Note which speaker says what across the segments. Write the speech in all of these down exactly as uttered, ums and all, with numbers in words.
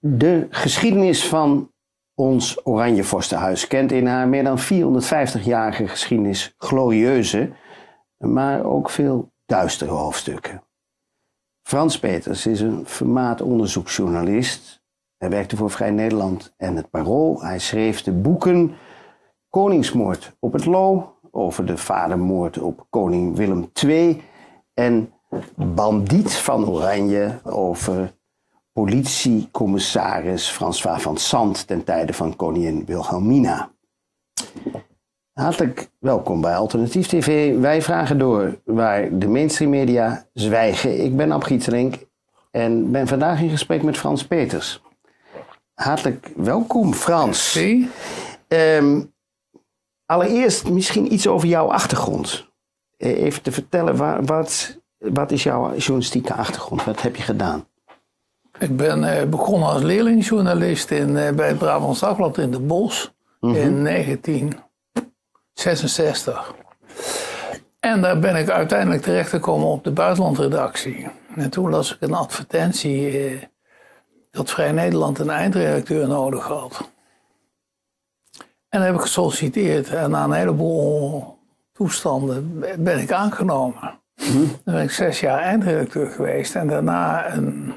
Speaker 1: De geschiedenis van ons Oranje Vorstenhuis kent in haar meer dan vierhonderdvijftigjarige geschiedenis glorieuze, maar ook veel duistere hoofdstukken. Frans Peters is een vermaard onderzoeksjournalist. Hij werkte voor Vrij Nederland en het Parool. Hij schreef de boeken Koningsmoord op het Loo, over de vadermoord op koning Willem de Tweede en Bandiet van Oranje over politiecommissaris François van Sant ten tijde van koningin Wilhelmina. Hartelijk welkom bij Alternatief T V. Wij vragen door waar de mainstream media zwijgen. Ik ben Ab Gieterink en ben vandaag in gesprek met Frans Peters. Hartelijk welkom, Frans.
Speaker 2: Merci.
Speaker 1: Um, allereerst misschien iets over jouw achtergrond. Even te vertellen, waar, wat, wat is jouw journalistieke achtergrond? Wat heb je gedaan?
Speaker 2: Ik ben uh, begonnen als leerlingjournalist in, uh, bij het Brabants Dagblad in de Bosch mm-hmm. in negentien zesenzestig. En daar ben ik uiteindelijk terechtgekomen op de buitenlandredactie. En toen las ik een advertentie uh, dat Vrij Nederland een eindredacteur nodig had. En dat heb ik gesolliciteerd en na een heleboel toestanden ben ik aangenomen. Mm-hmm. Dan ben ik zes jaar eindredacteur geweest en daarna een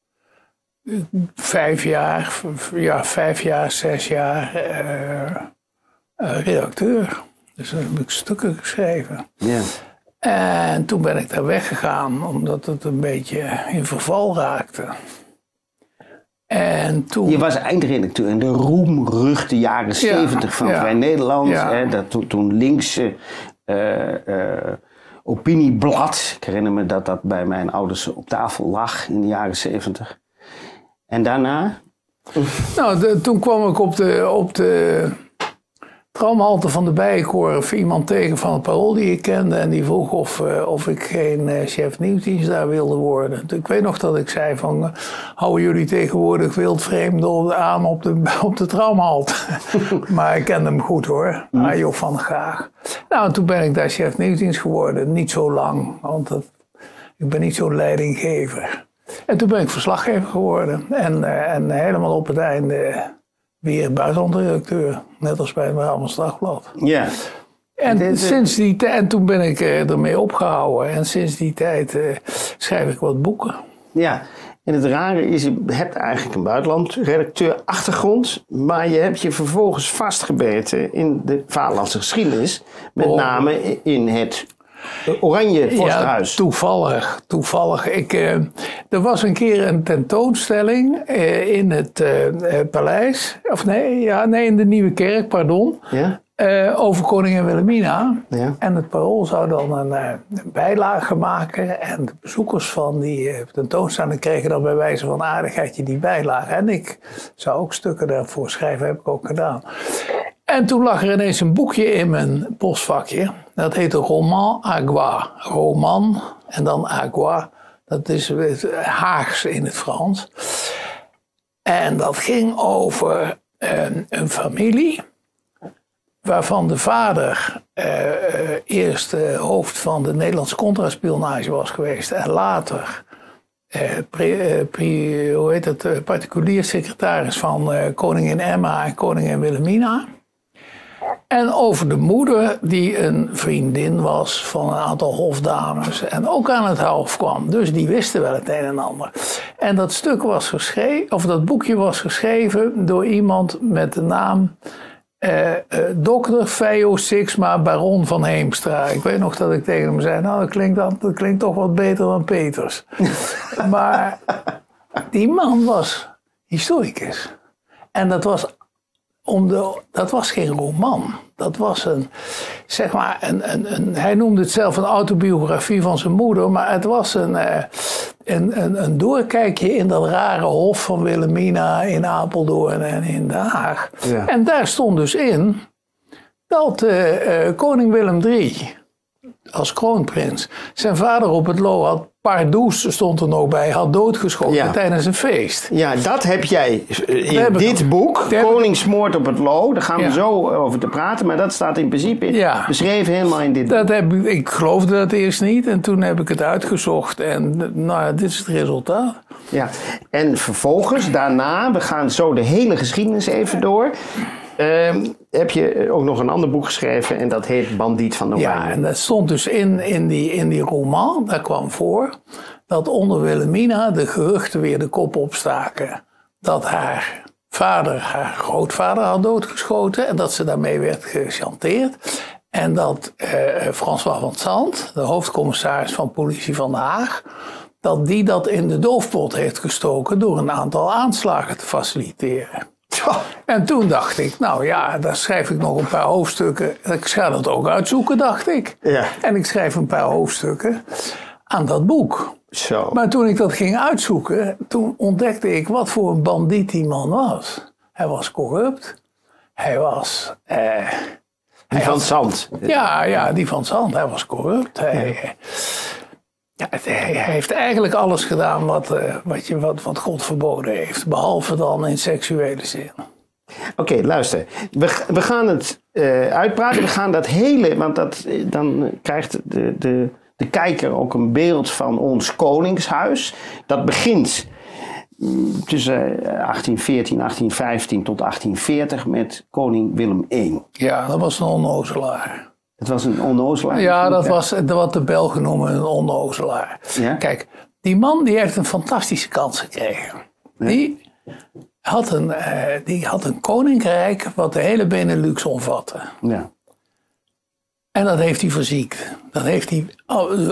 Speaker 2: vijf jaar, ja, vijf jaar, zes jaar uh, uh, redacteur. Dus dan heb ik stukken geschreven.
Speaker 1: Yeah.
Speaker 2: En toen ben ik daar weggegaan omdat het een beetje in verval raakte. En toen...
Speaker 1: Je was eindredacteur in de roemruchte jaren zeventig ja, van ja, Vrij Nederland.
Speaker 2: Ja.
Speaker 1: Hè, dat toen, toen linkse uh, uh, opinieblad. Ik herinner me dat dat bij mijn ouders op tafel lag in de jaren zeventig. En daarna?
Speaker 2: Nou, de, toen kwam ik op de, op de tramhalte van de Bijenkorf iemand tegen van het Parool die ik kende. En die vroeg of, uh, of ik geen uh, chef nieuwsdienst daar wilde worden. Ik weet nog dat ik zei van, uh, houden jullie tegenwoordig wildvreemden aan op de, op de tramhalte? Maar ik kende hem goed hoor, mm. ah, Job van der Graag. Nou, en toen ben ik daar chef nieuwsdienst geworden. Niet zo lang, want dat, ik ben niet zo'n leidinggever. En toen ben ik verslaggever geworden. En, uh, en helemaal op het einde weer buitenlandredacteur. Net als bij het Brabants Dagblad.
Speaker 1: Ja.
Speaker 2: En, de, de... sinds die t- en toen ben ik uh, ermee opgehouden. En sinds die tijd uh, schrijf ik wat boeken.
Speaker 1: Ja. En het rare is, je hebt eigenlijk een buitenlandredacteur achtergrond. Maar je hebt je vervolgens vastgebeten in de vaderlandse geschiedenis. Met oh. name in het Oranje Vorstenhuis.
Speaker 2: Ja, toevallig. toevallig. Ik, uh, er was een keer een tentoonstelling uh, in het uh, uh, paleis. Of nee, ja, nee, in de Nieuwe Kerk, pardon.
Speaker 1: Ja?
Speaker 2: Uh, over koningin Wilhelmina.
Speaker 1: Ja. En
Speaker 2: het Parool zou dan een, uh, een bijlage maken. En de bezoekers van die uh, tentoonstelling kregen dan bij wijze van aardigheidje die bijlage. En ik zou ook stukken daarvoor schrijven, heb ik ook gedaan. En toen lag er ineens een boekje in mijn postvakje. Dat heette Roman Agua. Roman en dan Agua. Dat is het Haags in het Frans. En dat ging over een, een familie. Waarvan de vader uh, uh, eerst uh, hoofd van de Nederlandse contraspionage was geweest. En later uh, pre, uh, pre, hoe heet het, uh, particulier secretaris van uh, koningin Emma en koningin Wilhelmina. En over de moeder die een vriendin was van een aantal hofdames en ook aan het hof kwam. Dus die wisten wel het een en ander. En dat stuk was geschreven, of dat boekje was geschreven door iemand met de naam uh, uh, dokter Feio Sixma Baron van Heemstra. Ik weet nog dat ik tegen hem zei, nou dat klinkt, dat klinkt toch wat beter dan Peters. Maar die man was historicus. En dat was... Om de, dat was geen roman. Dat was een, zeg maar, een, een, een, hij noemde het zelf een autobiografie van zijn moeder, maar het was een, een, een, een doorkijkje in dat rare hof van Wilhelmina in Apeldoorn en in Den Haag. Ja. En daar stond dus in dat uh, uh, koning Willem de Derde als kroonprins zijn vader op het Loo had, Pardoes stond er nog bij, had doodgeschoten ja. tijdens een feest.
Speaker 1: Ja, dat heb jij in dit boek, Koningsmoord op het Loo. Daar gaan we ja. zo over te praten, maar dat staat in principe ja. beschreven helemaal in dit
Speaker 2: dat
Speaker 1: boek.
Speaker 2: Heb, ik geloofde dat eerst niet en toen heb ik het uitgezocht en nou, dit is het resultaat.
Speaker 1: Ja, en vervolgens, daarna, we gaan zo de hele geschiedenis even door. Uh, heb je ook nog een ander boek geschreven en dat heet Bandiet van Oranje.
Speaker 2: Ja, en dat stond dus in, in, die, in die roman, daar kwam voor dat onder Wilhelmina de geruchten weer de kop opstaken dat haar vader haar grootvader had doodgeschoten en dat ze daarmee werd gechanteerd. En dat uh, François van Sant, de hoofdcommissaris van politie van Den Haag, dat die dat in de doofpot heeft gestoken door een aantal aanslagen te faciliteren. En toen dacht ik, nou ja, daar schrijf ik nog een paar hoofdstukken. Ik ga dat ook uitzoeken, dacht ik. Ja. En ik schrijf een paar hoofdstukken aan dat boek.
Speaker 1: Zo.
Speaker 2: Maar toen ik dat ging uitzoeken, toen ontdekte ik wat voor een bandiet die man was. Hij was corrupt. Hij was... Eh,
Speaker 1: die
Speaker 2: hij
Speaker 1: van
Speaker 2: had,
Speaker 1: Sant.
Speaker 2: Ja, ja, die van Sant. Hij was corrupt. Hij... Ja. Ja, hij heeft eigenlijk alles gedaan wat, uh, wat, je, wat, wat God verboden heeft. Behalve dan in seksuele zin.
Speaker 1: Oké, okay, luister. We, we gaan het uh, uitpraten. We gaan dat hele... Want dat, dan krijgt de, de, de kijker ook een beeld van ons koningshuis. Dat begint tussen achttien veertien, achttien vijftien tot achttien veertig met koning Willem de Eerste.
Speaker 2: Ja, dat was een onnozelaar.
Speaker 1: Het was een onnozelaar?
Speaker 2: Ja, dat was wat de Belgen noemen een onnozelaar. Ja? Kijk, die man die heeft een fantastische kans gekregen. Ja. Die, had een, uh, die had een koninkrijk wat de hele Benelux omvatte.
Speaker 1: Ja.
Speaker 2: En dat heeft hij verziekt. Dat heeft hij... Oh,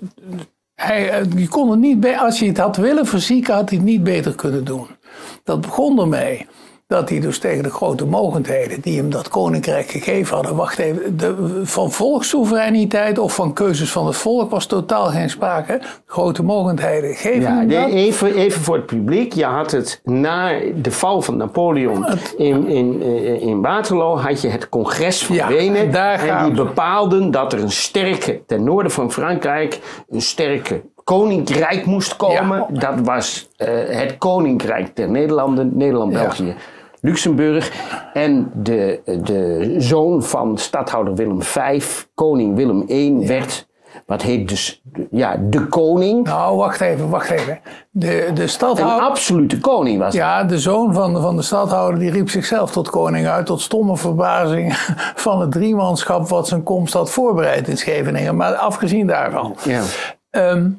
Speaker 2: hij die kon het niet be- als hij het had willen verzieken, had hij het niet beter kunnen doen. Dat begon ermee dat hij dus tegen de grote mogendheden die hem dat koninkrijk gegeven hadden, wacht even, de, van volkssoevereiniteit of van keuzes van het volk was totaal geen sprake. Grote mogendheden geven
Speaker 1: ja,
Speaker 2: hem dat.
Speaker 1: Even, even voor het publiek, je had het na de val van Napoleon het, in, in, in Waterloo had je het congres van ja, Wenen en die bepaalden dat er een sterke, ten noorden van Frankrijk, een sterke koninkrijk moest komen. Ja. Dat was uh, het koninkrijk der Nederlanden, Nederland-België. Ja. Luxemburg en de, de zoon van stadhouder Willem de Vijfde, koning Willem de Eerste, ja. werd, wat heet dus, ja, de koning.
Speaker 2: Nou, wacht even, wacht even. De, de stadhouder...
Speaker 1: Een absolute koning was
Speaker 2: Ja, het. de zoon van, van de stadhouder die riep zichzelf tot koning uit, tot stomme verbazing van het driemanschap wat zijn komst had voorbereid in Scheveningen. Maar afgezien daarvan.
Speaker 1: Ja.
Speaker 2: Um,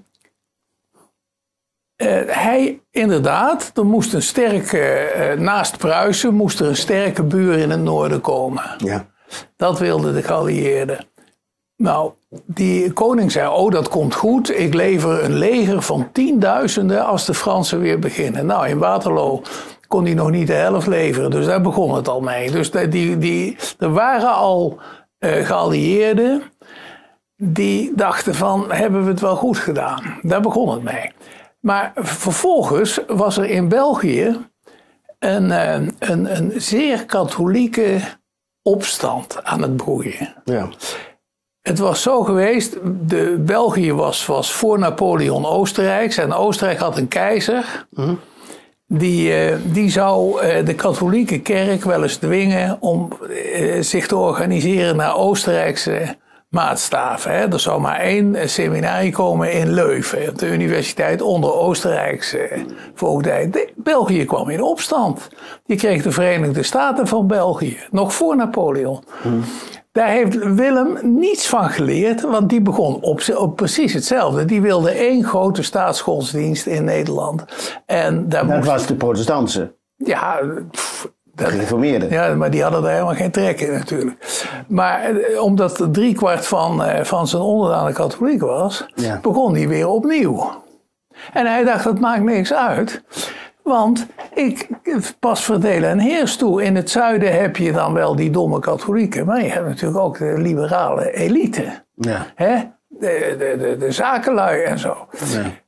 Speaker 2: Uh, hij, inderdaad, er moest een sterke, uh, naast Pruisen, moest er een sterke buur in het noorden komen.
Speaker 1: Ja.
Speaker 2: Dat wilden de geallieerden. Nou, die koning zei, oh dat komt goed, ik lever een leger van tienduizenden als de Fransen weer beginnen. Nou, in Waterloo kon hij nog niet de helft leveren, dus daar begon het al mee. Dus die, die, er waren al uh, geallieerden die dachten van, hebben we het wel goed gedaan? Daar begon het mee. Maar vervolgens was er in België een, een, een zeer katholieke opstand aan het broeien.
Speaker 1: Ja.
Speaker 2: Het was zo geweest, de België was, was voor Napoleon Oostenrijks en Oostenrijk had een keizer. Mm-hmm. Die, die zou de katholieke kerk wel eens dwingen om zich te organiseren naar Oostenrijkse maatstaven. Hè. Er zou maar één seminarie komen in Leuven, op de universiteit onder Oostenrijkse voogdij. De, België kwam in opstand. Die kreeg de Verenigde Staten van België, nog voor Napoleon. Hmm. Daar heeft Willem niets van geleerd, want die begon op, op precies hetzelfde. Die wilde één grote staatsgodsdienst in Nederland. En daar
Speaker 1: dat
Speaker 2: moest,
Speaker 1: was de protestantse?
Speaker 2: Ja, pff,
Speaker 1: de gereformeerden.
Speaker 2: Ja, maar die hadden er helemaal geen trek in natuurlijk. Maar omdat driekwart van, van zijn onderdanen katholiek was, ja. begon hij weer opnieuw. En hij dacht, dat maakt niks uit. Want ik pas verdelen en heers toe. In het zuiden heb je dan wel die domme katholieken. Maar je hebt natuurlijk ook de liberale elite.
Speaker 1: Ja.
Speaker 2: Hè? De, de, de, de zakenlui en zo.
Speaker 1: Ja.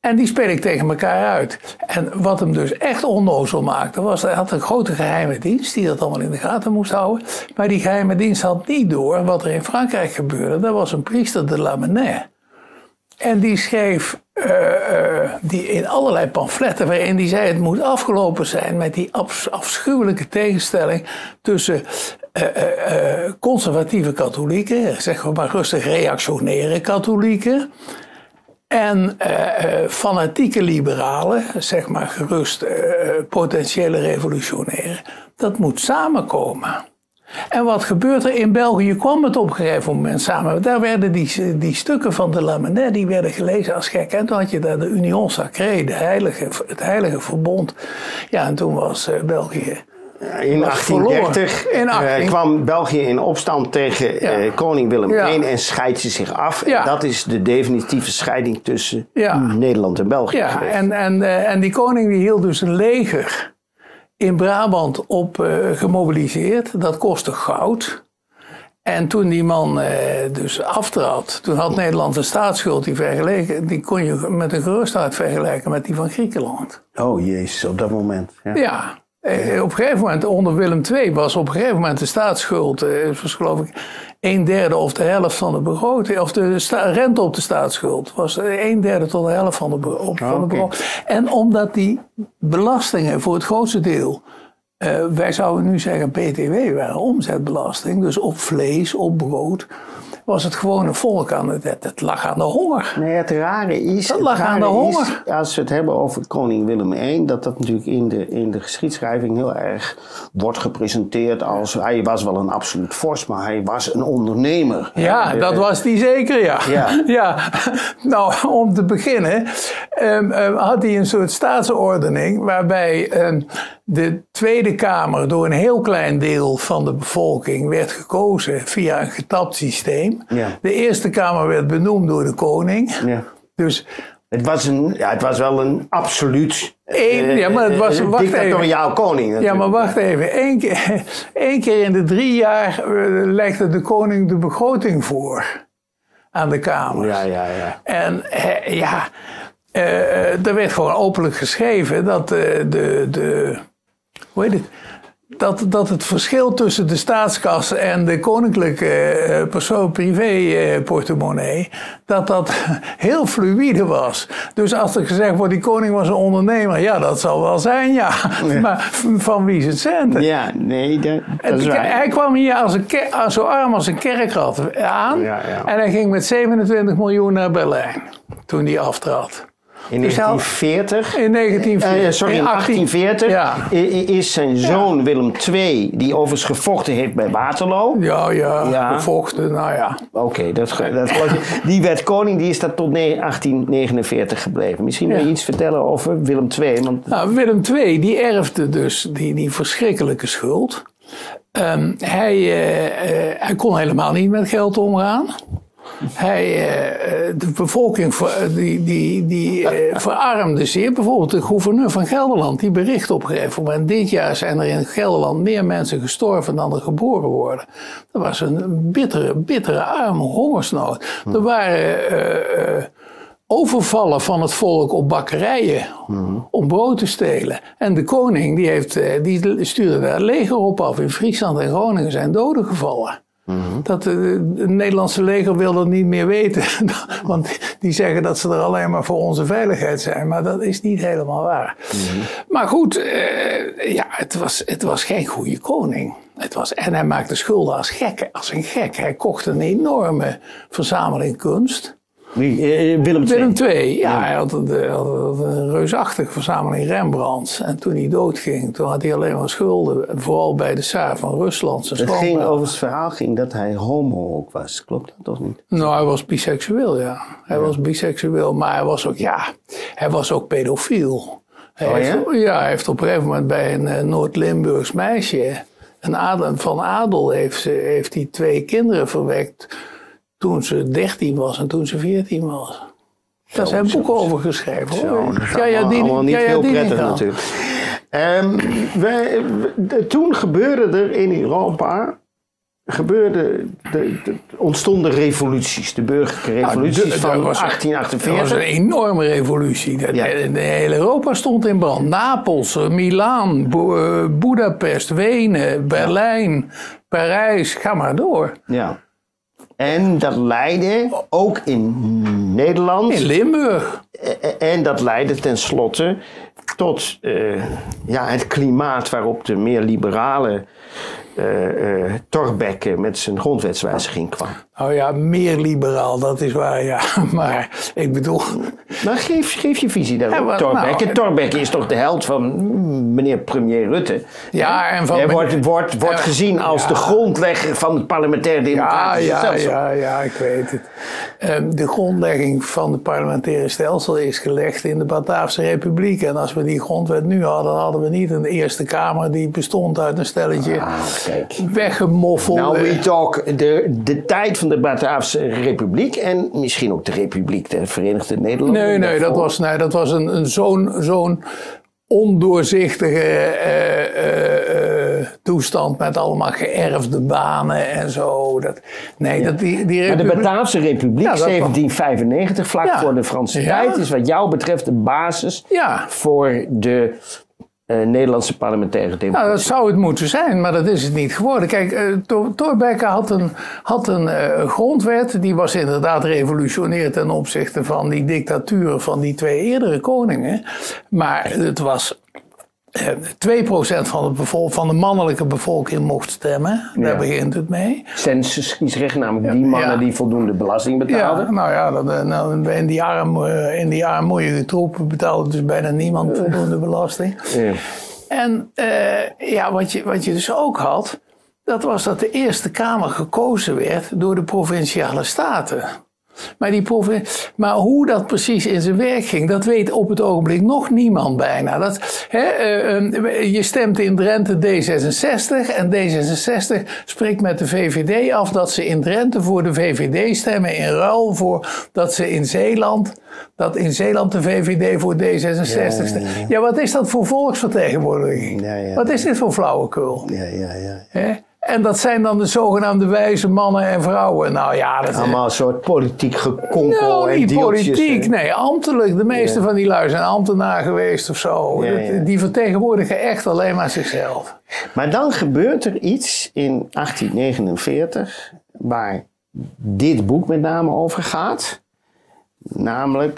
Speaker 2: En die speel ik tegen elkaar uit. En wat hem dus echt onnozel maakte, was hij had een grote geheime dienst die dat allemaal in de gaten moest houden. Maar die geheime dienst had niet door wat er in Frankrijk gebeurde. Dat was een priester de Lamennais. En die schreef uh, uh, die in allerlei pamfletten waarin die zei het moet afgelopen zijn met die af, afschuwelijke tegenstelling tussen uh, uh, uh, conservatieve katholieken, zeggen we maar rustig reactionaire katholieken, en uh, uh, fanatieke liberalen, zeg maar gerust uh, potentiële revolutionairen. Dat moet samenkomen. En wat gebeurt er? In België kwam het op een gegeven moment samen. Daar werden die, die stukken van de Lamennais, die werden gelezen als gek. En toen had je daar de Union Sacrée, de heilige, het heilige verbond. Ja, en toen was uh, België...
Speaker 1: In achttien dertig in achttien... uh, kwam België in opstand tegen ja. uh, koning Willem de Eerste ja. en scheidt ze zich af. Ja. En dat is de definitieve scheiding tussen ja. Nederland en België.
Speaker 2: Ja, en, en, uh, en die koning die hield dus een leger in Brabant op uh, gemobiliseerd. Dat kostte goud. En toen die man uh, dus aftrad, toen had Nederland een staatsschuld die vergeleken, die kon je met een gerust hart vergelijken met die van Griekenland.
Speaker 1: Oh jezus, op dat moment. Ja.
Speaker 2: ja. Uh, op een gegeven moment, onder Willem de Tweede, was op een gegeven moment de staatsschuld, uh, was geloof ik een derde of de helft van de begroting, of de sta- rente op de staatsschuld, was een derde tot de helft van de, be- op, oh, van de begroting. Okay. En omdat die belastingen voor het grootste deel, uh, wij zouden nu zeggen B T W waren, omzetbelasting, dus op vlees, op brood, was het gewone volk aan het, het, het lag aan de honger.
Speaker 1: Nee, het rare is,
Speaker 2: dat lag
Speaker 1: het
Speaker 2: aan de honger.
Speaker 1: Is, als we het hebben over koning Willem de Eerste, dat dat natuurlijk in de, in de geschiedschrijving heel erg wordt gepresenteerd als, hij was wel een absoluut vorst, maar hij was een ondernemer.
Speaker 2: Ja, ja dat was hij zeker, ja. Ja. ja. Nou, om te beginnen um, um, had hij een soort staatsordening waarbij um, de Tweede Kamer door een heel klein deel van de bevolking werd gekozen via een getapt systeem. Ja. De Eerste Kamer werd benoemd door de koning. Ja. Dus
Speaker 1: het was, een, ja, het was wel een absoluut
Speaker 2: Eén, uh, ja, maar het was,
Speaker 1: uh, dictatoriaal koning natuurlijk.
Speaker 2: Ja, maar wacht even. Eén keer, één keer in de drie jaar uh, legde de koning de begroting voor aan de Kamer.
Speaker 1: Ja, ja, ja.
Speaker 2: En uh, ja, uh, er werd gewoon openlijk geschreven dat uh, de, de, hoe heet het? Dat, dat het verschil tussen de staatskas en de koninklijke uh, persoon privé uh, portemonnee, dat dat heel fluïde was. Dus als er gezegd wordt, die koning was een ondernemer, ja, dat zal wel zijn, ja. ja. Maar van wie is het centen?
Speaker 1: Ja, nee, dat, dat is waar.
Speaker 2: Hij kwam hier als een ke- als zo arm als een kerkrat aan. Ja, ja. En hij ging met zevenentwintig miljoen naar Berlijn, toen hij aftrad.
Speaker 1: In negentien veertig,
Speaker 2: in negentien veertig,
Speaker 1: uh, sorry, in achttien veertig ja. is zijn zoon ja. Willem de Tweede, die overigens gevochten heeft bij Waterloo.
Speaker 2: Ja, ja, ja. gevochten, nou ja.
Speaker 1: Oké, okay, dat, dat die werd koning, die is dat tot achttien negenenveertig gebleven. Misschien wil je ja. iets vertellen over Willem de Tweede. Want...
Speaker 2: Nou, Willem de Tweede, die erfde dus die, die verschrikkelijke schuld. Um, hij, uh, uh, hij kon helemaal niet met geld omgaan. Hij, de bevolking die, die, die verarmde zeer. Bijvoorbeeld de gouverneur van Gelderland, die bericht op een gegeven moment: dit jaar zijn er in Gelderland meer mensen gestorven dan er geboren worden. Dat was een bittere, bittere arme hongersnood. Er waren uh, uh, overvallen van het volk op bakkerijen mm-hmm. om brood te stelen. En de koning die, heeft, die stuurde daar leger op af. In Friesland en Groningen zijn doden gevallen. Mm-hmm. Dat uh, het Nederlandse leger wil dat niet meer weten. Want die zeggen dat ze er alleen maar voor onze veiligheid zijn. Maar dat is niet helemaal waar. Mm-hmm. Maar goed, uh, ja, het was, het was geen goede koning. Het was, en hij maakte schulden als gek, als een gek. Hij kocht een enorme verzameling kunst.
Speaker 1: Wie? Uh, Willem de Tweede?
Speaker 2: Willem de Tweede, ja. Hij had een, had een reusachtige verzameling Rembrandts. En toen hij doodging, toen had hij alleen maar schulden. Vooral bij de Tsaar van Rusland.
Speaker 1: Het ging over het verhaal ging dat hij homo ook was. Klopt dat toch niet?
Speaker 2: Nou, hij was biseksueel, ja. Hij ja. was biseksueel, maar hij was ook, ja, hij was ook pedofiel. Hij
Speaker 1: oh,
Speaker 2: heeft,
Speaker 1: ja?
Speaker 2: ja, hij heeft op een gegeven moment bij een uh, Noord-Limburgs meisje, een adel, van adel, heeft, ze, heeft hij twee kinderen verwekt. Toen ze dertien was en toen ze veertien was. Daar zijn boeken over geschreven.
Speaker 1: Zo,
Speaker 2: hoor.
Speaker 1: dat is ja, ja, allemaal, die, allemaal niet ja, ja, heel prettig natuurlijk. Um, wij, de, toen gebeurde er in Europa gebeurde, de, de, ontstonden revoluties, de burgerlijke revoluties
Speaker 2: nou, de,
Speaker 1: van
Speaker 2: was,
Speaker 1: achttien achtenveertig.
Speaker 2: Dat was een enorme revolutie. De, ja. de, de hele Europa stond in brand. Napels, Milaan, Bo, Budapest, Wenen, Berlijn, ja. Parijs, ga maar door.
Speaker 1: Ja. En dat leidde ook in Nederland.
Speaker 2: In Limburg.
Speaker 1: En dat leidde tenslotte tot uh, ja, het klimaat waarop de meer liberale uh, uh, Thorbecke met zijn grondwetswijziging kwam.
Speaker 2: Nou ja, meer liberaal, dat is waar, ja. Maar ik bedoel...
Speaker 1: Maar geef, geef je visie daarop, ja, Thorbecke. Nou, Thorbecke is toch de held van meneer premier Rutte.
Speaker 2: Ja, en van...
Speaker 1: Hij wordt, wordt, wordt uh, gezien als ja. de grondlegger van het parlementaire democratische
Speaker 2: ja, ja,
Speaker 1: stelsel.
Speaker 2: Ja, ja, ik weet het. Um, de grondlegging van het parlementaire stelsel is gelegd in de Bataafse Republiek. En als we die grondwet nu hadden, dan hadden we niet een Eerste Kamer die bestond uit een stelletje ah, weggemoffelde...
Speaker 1: Nou, we talk de, de tijd van de Bataafse Republiek en misschien ook de Republiek der Verenigde Nederlanden.
Speaker 2: Nee, nee, dat was, nee, dat was een, een zo'n, zo'n ondoorzichtige uh, uh, uh, toestand met allemaal geërfde banen en zo. Dat, nee, ja. dat die, die
Speaker 1: Republiek... Maar de Bataafse Republiek, ja, zeventien vijfennegentig, vlak ja. voor de Franse ja. tijd, is wat jou betreft de basis ja. voor de... Uh, Nederlandse parlementaire democratie.
Speaker 2: Nou, dat zou het moeten zijn, maar dat is het niet geworden. Kijk, uh, Thorbecke had een, had een uh, grondwet, die was inderdaad revolutionair ten opzichte van die dictatuur van die twee eerdere koningen. Maar het was... Uh, twee procent van de, bevol- van de mannelijke bevolking mocht stemmen. Daar ja. begint het mee.
Speaker 1: Censuskiesrecht, namelijk die mannen ja. die voldoende belasting betaalden.
Speaker 2: Ja, nou ja, dat, nou, in, die arm, in die armoedige troepen betaalde dus bijna niemand voldoende belasting. Ja. En uh, ja, wat je, wat je dus ook had, dat was dat de Eerste Kamer gekozen werd door de provinciale staten. Maar, die provin- maar hoe dat precies in zijn werk ging, dat weet op het ogenblik nog niemand bijna. Dat, hè, uh, uh, je stemt in Drenthe D zesenzestig en D zesenzestig spreekt met de V V D af dat ze in Drenthe voor de V V D stemmen in ruil voor dat ze in Zeeland, dat in Zeeland de V V D voor D zesenzestig stemt. Ja, ja, ja. ja, wat is dat voor volksvertegenwoordiging? Ja, ja, wat is dit voor flauwekul?
Speaker 1: Ja, ja, ja.
Speaker 2: Hè? En dat zijn dan de zogenaamde wijze mannen en vrouwen. Nou ja, dat is
Speaker 1: allemaal een soort politiek gekonkel
Speaker 2: nou,
Speaker 1: en
Speaker 2: niet
Speaker 1: deeltjes.
Speaker 2: Politiek, nee, ambtelijk. De meeste ja. van die lui zijn ambtenaar geweest of zo. Ja, ja. Die vertegenwoordigen echt alleen maar zichzelf.
Speaker 1: Maar dan gebeurt er iets in achttien negenenveertig waar dit boek met name over gaat. Namelijk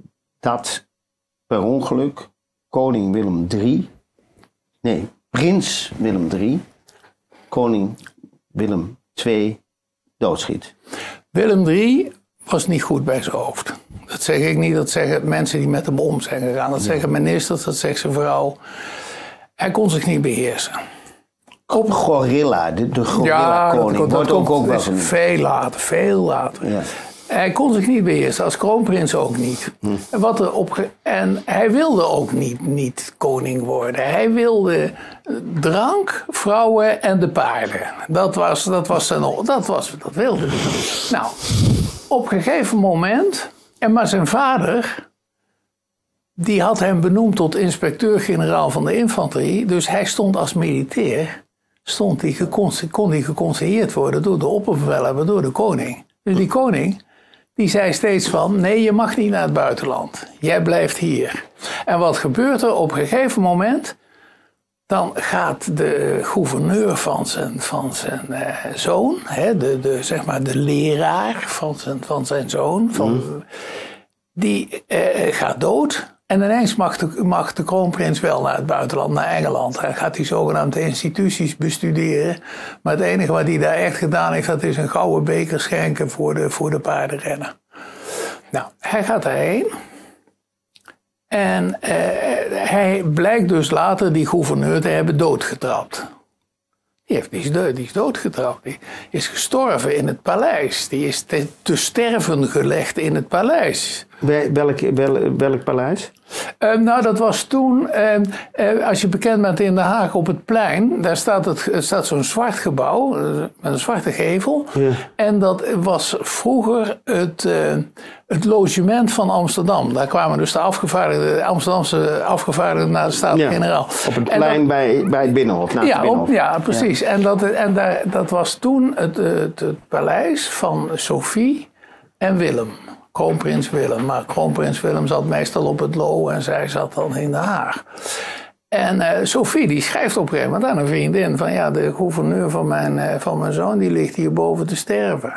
Speaker 1: dat per ongeluk koning Willem de Derde, nee, prins Willem de Derde, koning Willem de Tweede doodschiet.
Speaker 2: Willem de Derde was niet goed bij zijn hoofd. Dat zeg ik niet, dat zeggen mensen die met hem om zijn gegaan. Dat zeggen ministers, dat zegt zijn vrouw. Hij kon zich niet beheersen.
Speaker 1: Op gorilla, de, de gorilla-koning. Ja, dat, dat komt ook wel van
Speaker 2: veel later, veel later. Ja. Hij kon zich niet beheersen, als kroonprins ook niet. Hm. Wat er opge- en hij wilde ook niet, niet koning worden. Hij wilde drank, vrouwen en de paarden. Dat was, dat was zijn, dat was, dat wilde hij. Nou, op een gegeven moment, en maar zijn vader, die had hem benoemd tot inspecteur-generaal van de infanterie. Dus hij stond als militair, stond die geconse- kon hij geconseilleerd worden door de opperbevelhebber, door de koning. Dus die koning, die zei steeds van, nee, je mag niet naar het buitenland. Jij blijft hier. En wat gebeurt er op een gegeven moment? Dan gaat de gouverneur van zijn, van zijn uh, zoon, hè, de, de, zeg maar de leraar van zijn, van zijn zoon, van, mm. die uh, gaat dood. En ineens mag de, mag de kroonprins wel naar het buitenland, naar Engeland. Hij gaat die zogenaamde instituties bestuderen. Maar het enige wat hij daar echt gedaan heeft, dat is een gouden beker schenken voor de, voor de paardenrennen. Nou, hij gaat daarheen. En uh, hij blijkt dus later die gouverneur te hebben doodgetrapt. Die, heeft, die, is, dood, die is doodgetrapt. Die is gestorven in het paleis. Die is te, te sterven gelegd in het paleis.
Speaker 1: Welk, welk, welk paleis?
Speaker 2: Uh, nou, dat was toen, uh, uh, als je bekend bent in Den Haag op het plein, daar staat, het, er staat zo'n zwart gebouw, uh, met een zwarte gevel. Ja. En dat was vroeger het, uh, het logement van Amsterdam. Daar kwamen dus de afgevaardigden, de Amsterdamse afgevaardigden naar de Staten-Generaal.
Speaker 1: Ja, op het plein dat, bij, bij het Binnenhof.
Speaker 2: Ja, het Binnenhof. Op, ja, precies. Ja. En, dat, en daar, dat was toen het, het, het paleis van Sophie en Willem. Kroonprins Willem. Maar kroonprins Willem zat meestal op het Loo en zij zat dan in Den Haag. En uh, Sophie die schrijft op een gegeven moment aan een vriendin van ja, de gouverneur van mijn, uh, van mijn zoon die ligt hierboven te sterven.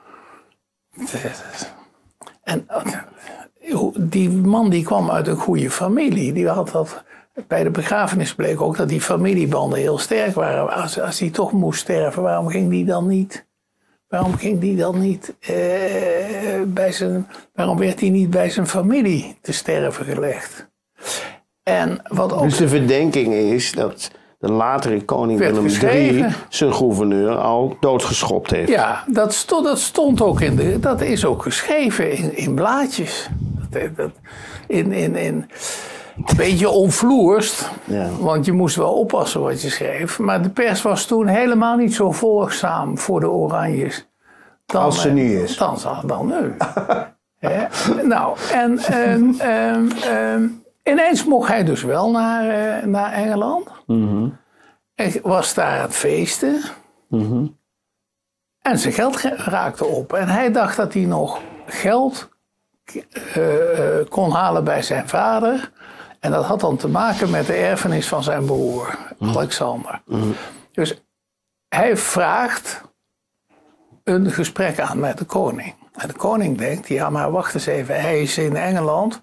Speaker 2: En uh, die man die kwam uit een goede familie. Die had dat, bij de begrafenis bleek ook dat die familiebanden heel sterk waren. Als, als hij toch moest sterven, waarom ging die dan niet... Waarom ging die dan niet uh, bij zijn, waarom werd hij niet bij zijn familie te sterven gelegd? En wat ook
Speaker 1: dus de verdenking is dat de latere koning Willem de derde zijn gouverneur al doodgeschopt heeft.
Speaker 2: Ja, dat stond, dat stond ook in de, dat is ook geschreven in, in blaadjes. Dat, dat, in, in, in, een beetje onvloerst, ja. Want je moest wel oppassen wat je schreef. Maar de pers was toen helemaal niet zo volgzaam voor de Oranjes.
Speaker 1: Dan, Als ze nu is.
Speaker 2: Dan, dan, dan nu. He? Nou, en um, um, um, ineens mocht hij dus wel naar, uh, naar Engeland. Mm-hmm. En was daar aan het feesten. Mm-hmm. En zijn geld raakte op. En hij dacht dat hij nog geld uh, uh, kon halen bij zijn vader. En dat had dan te maken met de erfenis van zijn broer, Alexander. Mm. Dus hij vraagt een gesprek aan met de koning. En de koning denkt, ja maar wacht eens even, hij is in Engeland.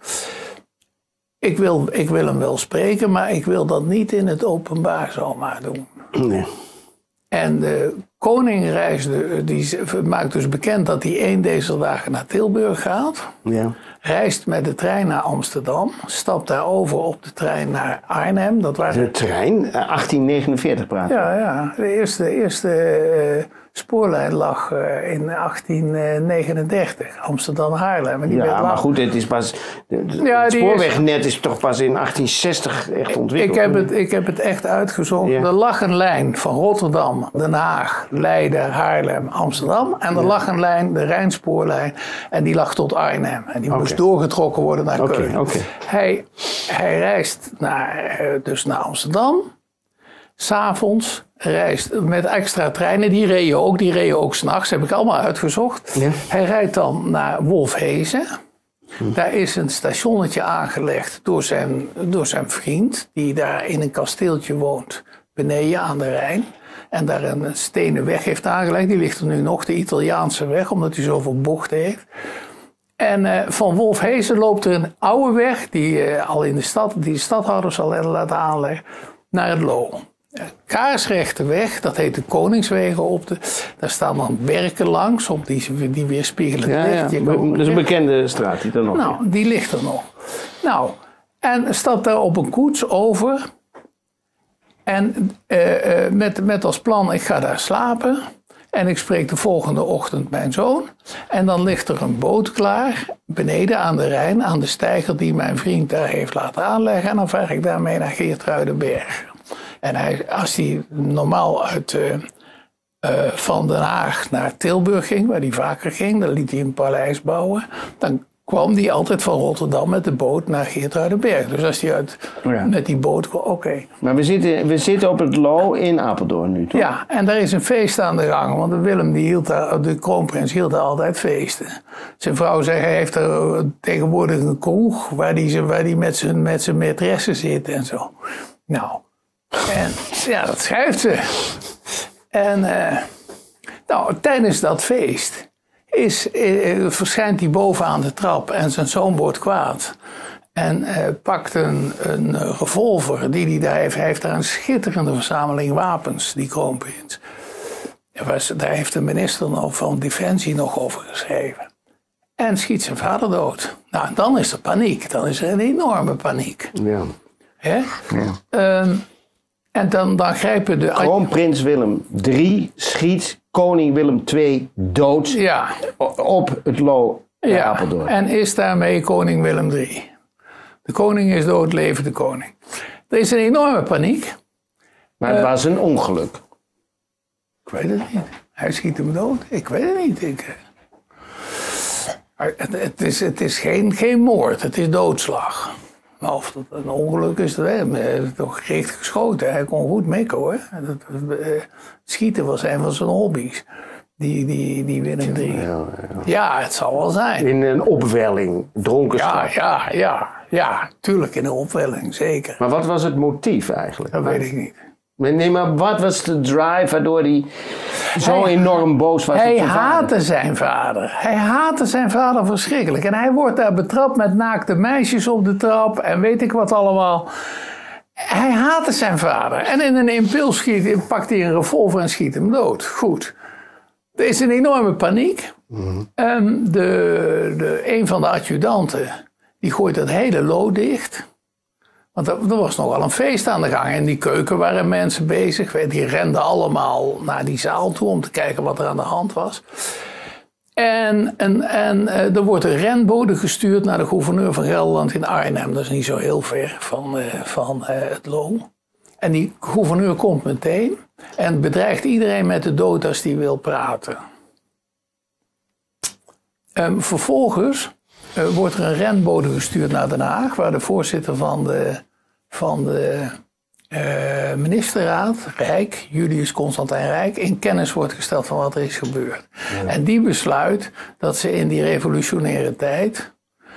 Speaker 2: Ik wil, ik wil hem wel spreken, maar ik wil dat niet in het openbaar zomaar doen. Nee. En de koning reisde, die maakt dus bekend dat hij één deze dagen naar Tilburg gaat. Ja. Reist met de trein naar Amsterdam. Stapt daar over op de trein naar Arnhem. Dat waren...
Speaker 1: De trein? achttien negenenveertig praat.
Speaker 2: Ja, ja. De eerste, eerste uh, spoorlijn lag uh, in achttien negenendertig. Amsterdam-Haarlem. En die
Speaker 1: ja,
Speaker 2: werd
Speaker 1: maar
Speaker 2: lang...
Speaker 1: goed, het is pas... De, de, ja, het spoorwegnet is... is toch pas in achttien zestig echt ontwikkeld?
Speaker 2: Ik heb het, ik heb het echt uitgezocht. Ja. Er lag een lijn van Rotterdam, Den Haag, Leiden, Haarlem, Amsterdam. En er ja. lag een lijn, de Rijnspoorlijn. En die lag tot Arnhem. En die okay. moest doorgetrokken worden naar
Speaker 1: okay,
Speaker 2: Keulen.
Speaker 1: Okay.
Speaker 2: Hij, hij reist naar, dus naar Amsterdam. 'S Avonds reist met extra treinen. Die reden ook, die reden ook 's nachts. Heb ik allemaal uitgezocht. Ja. Hij rijdt dan naar Wolfhezen. Hm. Daar is een stationnetje aangelegd door zijn, door zijn vriend. Die daar in een kasteeltje woont. Beneden aan de Rijn. En daar een stenen weg heeft aangelegd. Die ligt er nu nog, de Italiaanse weg. Omdat hij zoveel bochten heeft. En uh, van Wolfhezen loopt er een oude weg. Die uh, al in de stad, die de stadhouders al hadden laten aanleggen. Naar het Loo. Kaarsrechte weg, dat heet de Koningswegen op de. Daar staan dan werken langs, op die, die weerspiegelen.
Speaker 1: Ja, ja. Dat is een bekende straat die er nog
Speaker 2: Nou, die ligt er nog. Nou, en stapt daar op een koets over. En uh, uh, met, met als plan, ik ga daar slapen. En ik spreek de volgende ochtend mijn zoon. En dan ligt er een boot klaar, beneden aan de Rijn, aan de steiger die mijn vriend daar heeft laten aanleggen. En dan vaar ik daarmee naar Geertruidenberg. En hij, als hij normaal uit uh, uh, van Den Haag naar Tilburg ging, waar hij vaker ging, dan liet hij een paleis bouwen. Dan kwam hij altijd van Rotterdam met de boot naar Geertruidenberg. Dus als hij uit, oh ja. met die boot kwam, oké. Okay.
Speaker 1: Maar we zitten, we zitten op het Loo in Apeldoorn nu, toch?
Speaker 2: Ja, en daar is een feest aan de gang. Want de Willem, die hield daar, de kroonprins, hield daar altijd feesten. Zijn vrouw zegt, hij heeft er tegenwoordig een kroeg waar hij waar die met zijn met zijn maîtresse zit en zo. Nou... En ja, dat schrijft ze. En uh, nou, tijdens dat feest is, uh, verschijnt hij bovenaan de trap en zijn zoon wordt kwaad. En uh, pakt een, een revolver die hij daar heeft. Hij heeft daar een schitterende verzameling wapens, die kroonprins. Daar heeft de minister nog van Defensie nog over geschreven. En schiet zijn vader dood. Nou, dan is er paniek. Dan is er een enorme paniek.
Speaker 1: Ja.
Speaker 2: Hè? Ja. Um, En dan, dan grijpen de...
Speaker 1: Kroonprins Willem de derde schiet koning Willem de tweede dood ja. op het Loo bij
Speaker 2: Ja,
Speaker 1: Apeldoorn.
Speaker 2: en is daarmee koning Willem drie. De koning is dood, leven de koning. Er is een enorme paniek.
Speaker 1: Maar het uh, was een ongeluk.
Speaker 2: Ik weet het niet. Hij schiet hem dood. Ik weet het niet. Ik, uh, het, het is, het is geen, geen moord, het is doodslag. Maar of het een ongeluk is, hij heeft toch gericht geschoten. Hij kon goed mikken hoor. Het, uh, schieten was een van zijn hobby's. Die, die, die Willem drie. Ja, ja. ja, het zal wel zijn.
Speaker 1: In een opwelling, dronkenschap.
Speaker 2: Ja, ja, ja, ja, tuurlijk in een opwelling, zeker.
Speaker 1: Maar wat was het motief eigenlijk?
Speaker 2: Dat weet ik niet.
Speaker 1: Nee, maar wat was de drive waardoor hij zo hij, enorm boos was?
Speaker 2: Hij
Speaker 1: op zijn
Speaker 2: haatte
Speaker 1: vader?
Speaker 2: zijn vader. Hij haatte zijn vader verschrikkelijk. En hij wordt daar betrapt met naakte meisjes op de trap en weet ik wat allemaal. Hij haatte zijn vader. En in een impuls schiet, pakt hij een revolver en schiet hem dood. Goed. Er is een enorme paniek. Mm-hmm. En de, de, een van de adjudanten die gooit het hele loo dicht. Want er, er was nogal een feest aan de gang. In die keuken waren mensen bezig. Die renden allemaal naar die zaal toe om te kijken wat er aan de hand was. En, en, en er wordt een renbode gestuurd naar de gouverneur van Gelderland in Arnhem. Dat is niet zo heel ver van, uh, van uh, het loo. En die gouverneur komt meteen en bedreigt iedereen met de dood als die wil praten. Um, vervolgens uh, wordt er een renbode gestuurd naar Den Haag, waar de voorzitter van de, van de uh, ministerraad, Rijk, Julius Constantijn Rijk, in kennis wordt gesteld van wat er is gebeurd. Ja. En die besluit dat ze in die revolutionaire tijd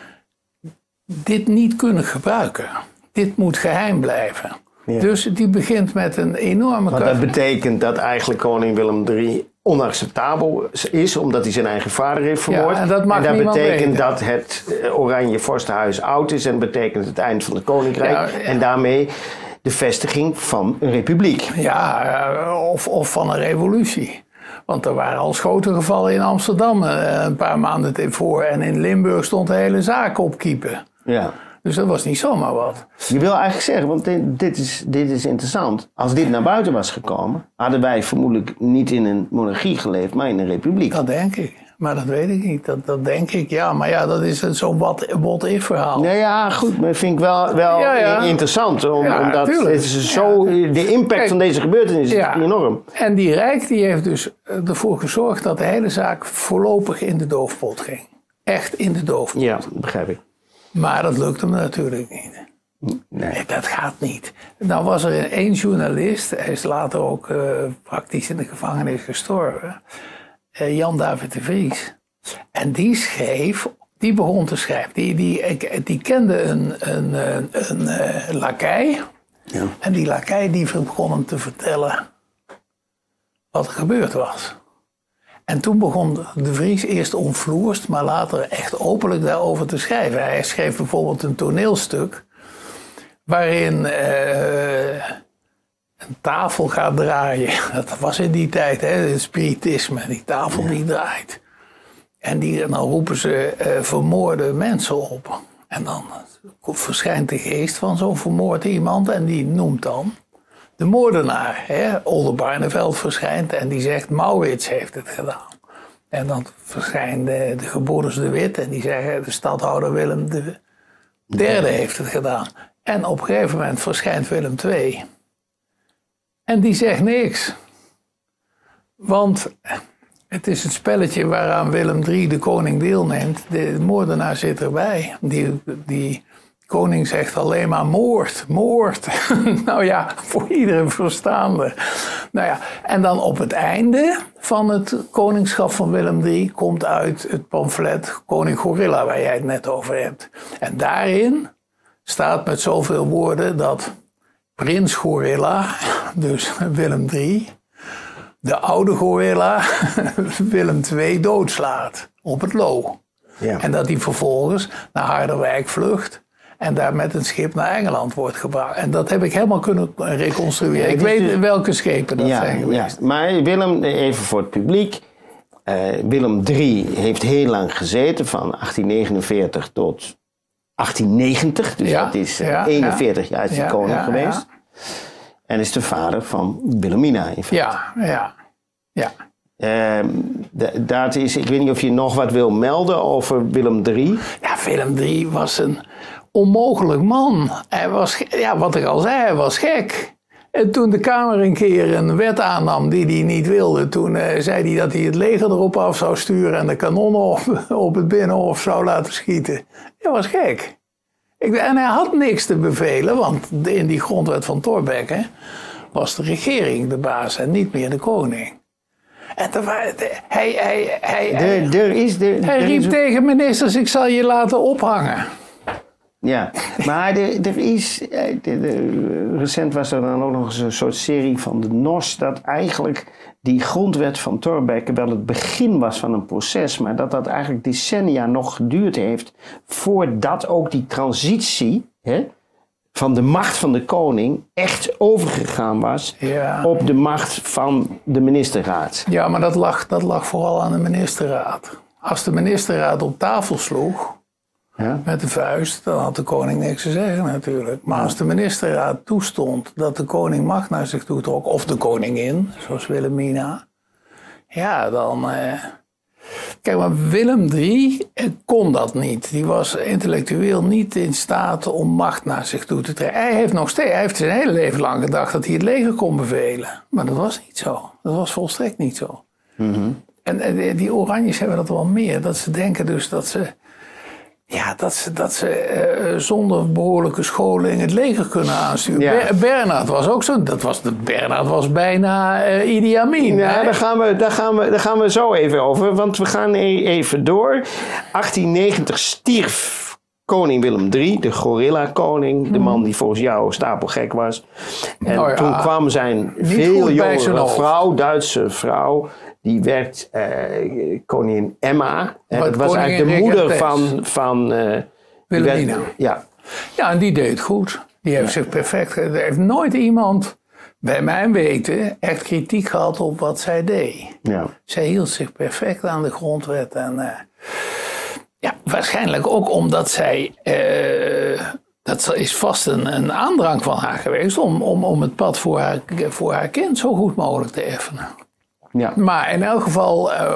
Speaker 2: dit niet kunnen gebruiken. Dit moet geheim blijven. Ja. Dus die begint met een enorme...
Speaker 1: Want dat betekent dat eigenlijk koning Willem drie onacceptabel is, omdat hij zijn eigen vader heeft vermoord.
Speaker 2: Ja, en dat, mag
Speaker 1: en dat betekent
Speaker 2: weten.
Speaker 1: dat het Oranje Vorstenhuis oud is en betekent het eind van het koninkrijk. Ja, ja. En daarmee de vestiging van een republiek.
Speaker 2: Ja, of, of van een revolutie. Want er waren al schoten gevallen in Amsterdam een paar maanden voor. En in Limburg stond de hele zaak op kiepen.
Speaker 1: Ja.
Speaker 2: Dus dat was niet zomaar wat.
Speaker 1: Je wil eigenlijk zeggen, want dit, dit, is, dit is interessant. Als dit naar buiten was gekomen, hadden wij vermoedelijk niet in een monarchie geleefd, maar in een republiek.
Speaker 2: Dat denk ik. Maar dat weet ik niet. Dat, dat denk ik, ja. Maar ja, dat is zo'n what-if verhaal.
Speaker 1: Nee, ja, goed. Maar dat vind ik wel, wel ja, ja. interessant. Om,
Speaker 2: ja,
Speaker 1: omdat het is zo, ja. de impact Kijk, van deze gebeurtenis ja. is enorm.
Speaker 2: En die Rijk die heeft dus ervoor gezorgd dat de hele zaak voorlopig in de doofpot ging. Echt in de doofpot.
Speaker 1: Ja, begrijp ik.
Speaker 2: Maar dat lukte me natuurlijk niet.
Speaker 1: Nee.
Speaker 2: nee, dat gaat niet. Nou was er één journalist, hij is later ook uh, praktisch in de gevangenis gestorven, uh, Jan David de Vries. En die schreef, die begon te schrijven. Die, die, die kende een, een, een, een uh, lakij. Ja. En die lakij die begon hem te vertellen wat er gebeurd was. En toen begon de Vries eerst omvloerst, maar later echt openlijk daarover te schrijven. Hij schreef bijvoorbeeld een toneelstuk waarin uh, een tafel gaat draaien. Dat was in die tijd, hè, het spiritisme, die tafel die draait. En, die, en dan roepen ze uh, vermoorde mensen op. En dan verschijnt de geest van zo'n vermoord iemand en die noemt dan de moordenaar. Hè? Oldenbarneveld verschijnt en die zegt Maurits heeft het gedaan. En dan verschijnt de, de gebroeders de Wit en die zeggen de stadhouder Willem de derde heeft het gedaan. En op een gegeven moment verschijnt Willem de Tweede. En die zegt niks. Want het is een spelletje waaraan Willem de Derde de koning deelneemt. De moordenaar zit erbij. Die, die koning zegt alleen maar moord, moord. Nou ja, voor iedere verstaande. Nou ja, en dan op het einde van het koningschap van Willem de Derde komt uit het pamflet Koning Gorilla, waar jij het net over hebt. En daarin staat met zoveel woorden dat prins Gorilla, dus Willem de Derde, de oude gorilla Willem de Tweede doodslaat op het Loo. Ja. En dat hij vervolgens naar Harderwijk vlucht en daar met een schip naar Engeland wordt gebracht. En dat heb ik helemaal kunnen reconstrueren. Ja, ik weet dus welke schepen dat ja, zijn geweest.
Speaker 1: Ja. Maar Willem, even voor het publiek. Uh, Willem de Derde heeft heel lang gezeten, van achttien negenenveertig tot achttien negentig. Dus ja, dat is uh, ja, eenenveertig ja. jaar is hij ja, koning ja, geweest. Ja. En is de vader van Wilhelmina. In feite.
Speaker 2: Ja, ja, ja.
Speaker 1: Uh, dat is, ik weet niet of je nog wat wil melden over Willem de Derde.
Speaker 2: Ja, Willem de Derde was een onmogelijk man. Hij was, ja, wat ik al zei, hij was gek. En toen de Kamer een keer een wet aannam die hij niet wilde, toen uh, zei hij dat hij het leger erop af zou sturen en de kanonnen op, op het Binnenhof zou laten schieten. Hij was gek. Ik, en hij had niks te bevelen, want in die grondwet van Thorbecke was de regering de baas en niet meer de koning. En de, hij, hij, hij, hij,
Speaker 1: de, er is de,
Speaker 2: hij
Speaker 1: er
Speaker 2: riep
Speaker 1: is een...
Speaker 2: tegen ministers, ik zal je laten ophangen.
Speaker 1: Ja, maar er, er is, de, de, recent was er dan ook nog eens een soort serie van de N O S, dat eigenlijk die grondwet van Thorbecke wel het begin was van een proces, maar dat dat eigenlijk decennia nog geduurd heeft voordat ook die transitie, hè, van de macht van de koning echt overgegaan was ja. op de macht van de ministerraad.
Speaker 2: Ja, maar dat lag, dat lag vooral aan de ministerraad. Als de ministerraad op tafel sloeg, ja. met de vuist, dan had de koning niks te zeggen natuurlijk. Maar als de ministerraad toestond dat de koning macht naar zich toe trok, of de koningin, zoals Wilhelmina, ja, dan... Eh... Kijk, maar Willem de Derde kon dat niet. Die was intellectueel niet in staat om macht naar zich toe te trekken. Hij heeft nog steeds, hij heeft zijn hele leven lang gedacht dat hij het leger kon bevelen. Maar dat was niet zo. Dat was volstrekt niet zo. Mm-hmm. En, en die Oranjes hebben dat wel meer. Dat ze denken dus dat ze... Ja, dat ze, dat ze uh, zonder behoorlijke scholing het leger kunnen aansturen. Ja. Ber- Bernhard was ook zo. Dat was, de, Bernhard was bijna uh, Idi Amin.
Speaker 1: Ja, daar gaan, we, daar, gaan we, daar gaan we zo even over. Want we gaan e- even door. achttien negentig stierf koning Willem de Derde, de gorilla-koning. Hmm. De man die volgens jou stapelgek was. En oh ja, toen kwam zijn veel jongere vrouw, Duitse vrouw... Die werd uh, koningin Emma. En dat was eigenlijk de moeder van... van uh,
Speaker 2: Wilhelmina.
Speaker 1: Ja.
Speaker 2: ja, en die deed goed. Die heeft ja. zich perfect... Er heeft nooit iemand, bij mijn weten, echt kritiek gehad op wat zij deed. Ja. Zij hield zich perfect aan de grondwet. En uh, ja, waarschijnlijk ook omdat zij... Uh, dat is vast een, een aandrang van haar geweest... om, om, om het pad voor haar, voor haar kind zo goed mogelijk te effenen. Ja. Maar in elk geval, uh,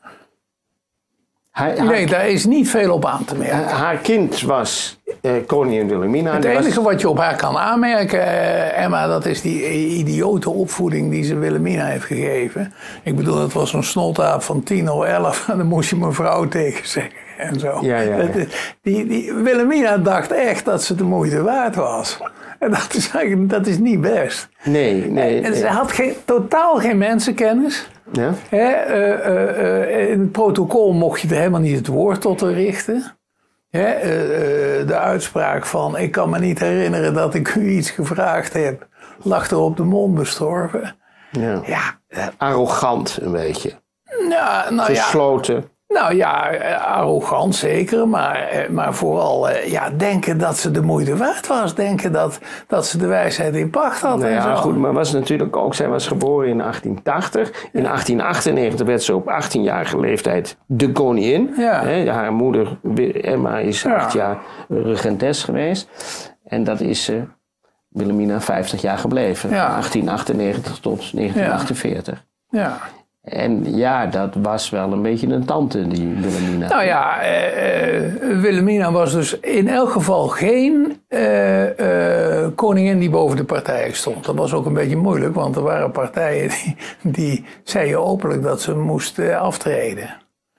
Speaker 2: hij, nee, haar, daar is niet veel op aan te merken.
Speaker 1: Haar kind was uh, koningin Wilhelmina.
Speaker 2: Het enige was... wat je op haar kan aanmerken, uh, Emma, dat is die idiote opvoeding die ze Wilhelmina heeft gegeven. Ik bedoel, dat was zo'n snotaap van tien of elf en dan moest je mevrouw tegen zeggen en zo. Ja, ja, ja. Die, die, Wilhelmina dacht echt dat ze de moeite waard was. En dat is eigenlijk dat is niet best.
Speaker 1: Nee, nee.
Speaker 2: En ze
Speaker 1: nee.
Speaker 2: had geen, totaal geen mensenkennis. Ja. He, uh, uh, uh, in het protocol mocht je er helemaal niet het woord tot haar richten. He, uh, uh, de uitspraak van ik kan me niet herinneren dat ik u iets gevraagd heb, lag er op de mond bestorven.
Speaker 1: Ja. Ja, uh, arrogant een beetje.
Speaker 2: Nou, nou
Speaker 1: Gesloten.
Speaker 2: Ja. Nou ja, arrogant zeker, maar, maar vooral ja, denken dat ze de moeite waard was. Denken dat, dat ze de wijsheid in pacht had.
Speaker 1: Nou ja,
Speaker 2: en zo.
Speaker 1: goed, maar was natuurlijk ook, zij was geboren in achttien tachtig. In ja. achttien achtennegentig werd ze op achttienjarige leeftijd de koningin. Ja. He, haar moeder Emma is ja. acht jaar regentes geweest. En dat is uh, Wilhelmina vijftig jaar gebleven. Ja. Van achttien achtennegentig tot negentien achtenveertig. Ja. ja. En ja, dat was wel een beetje een tante, die Wilhelmina.
Speaker 2: Nou ja, uh, Wilhelmina was dus in elk geval geen uh, uh, koningin die boven de partijen stond. Dat was ook een beetje moeilijk, want er waren partijen die, die zeiden openlijk dat ze moesten aftreden.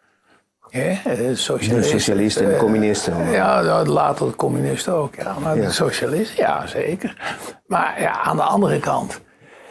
Speaker 2: Ja, de socialisten,
Speaker 1: de socialisten en de communisten.
Speaker 2: Uh, ja, later de communisten ook, ja. Maar ja. de socialisten, ja, zeker. Maar ja, aan de andere kant...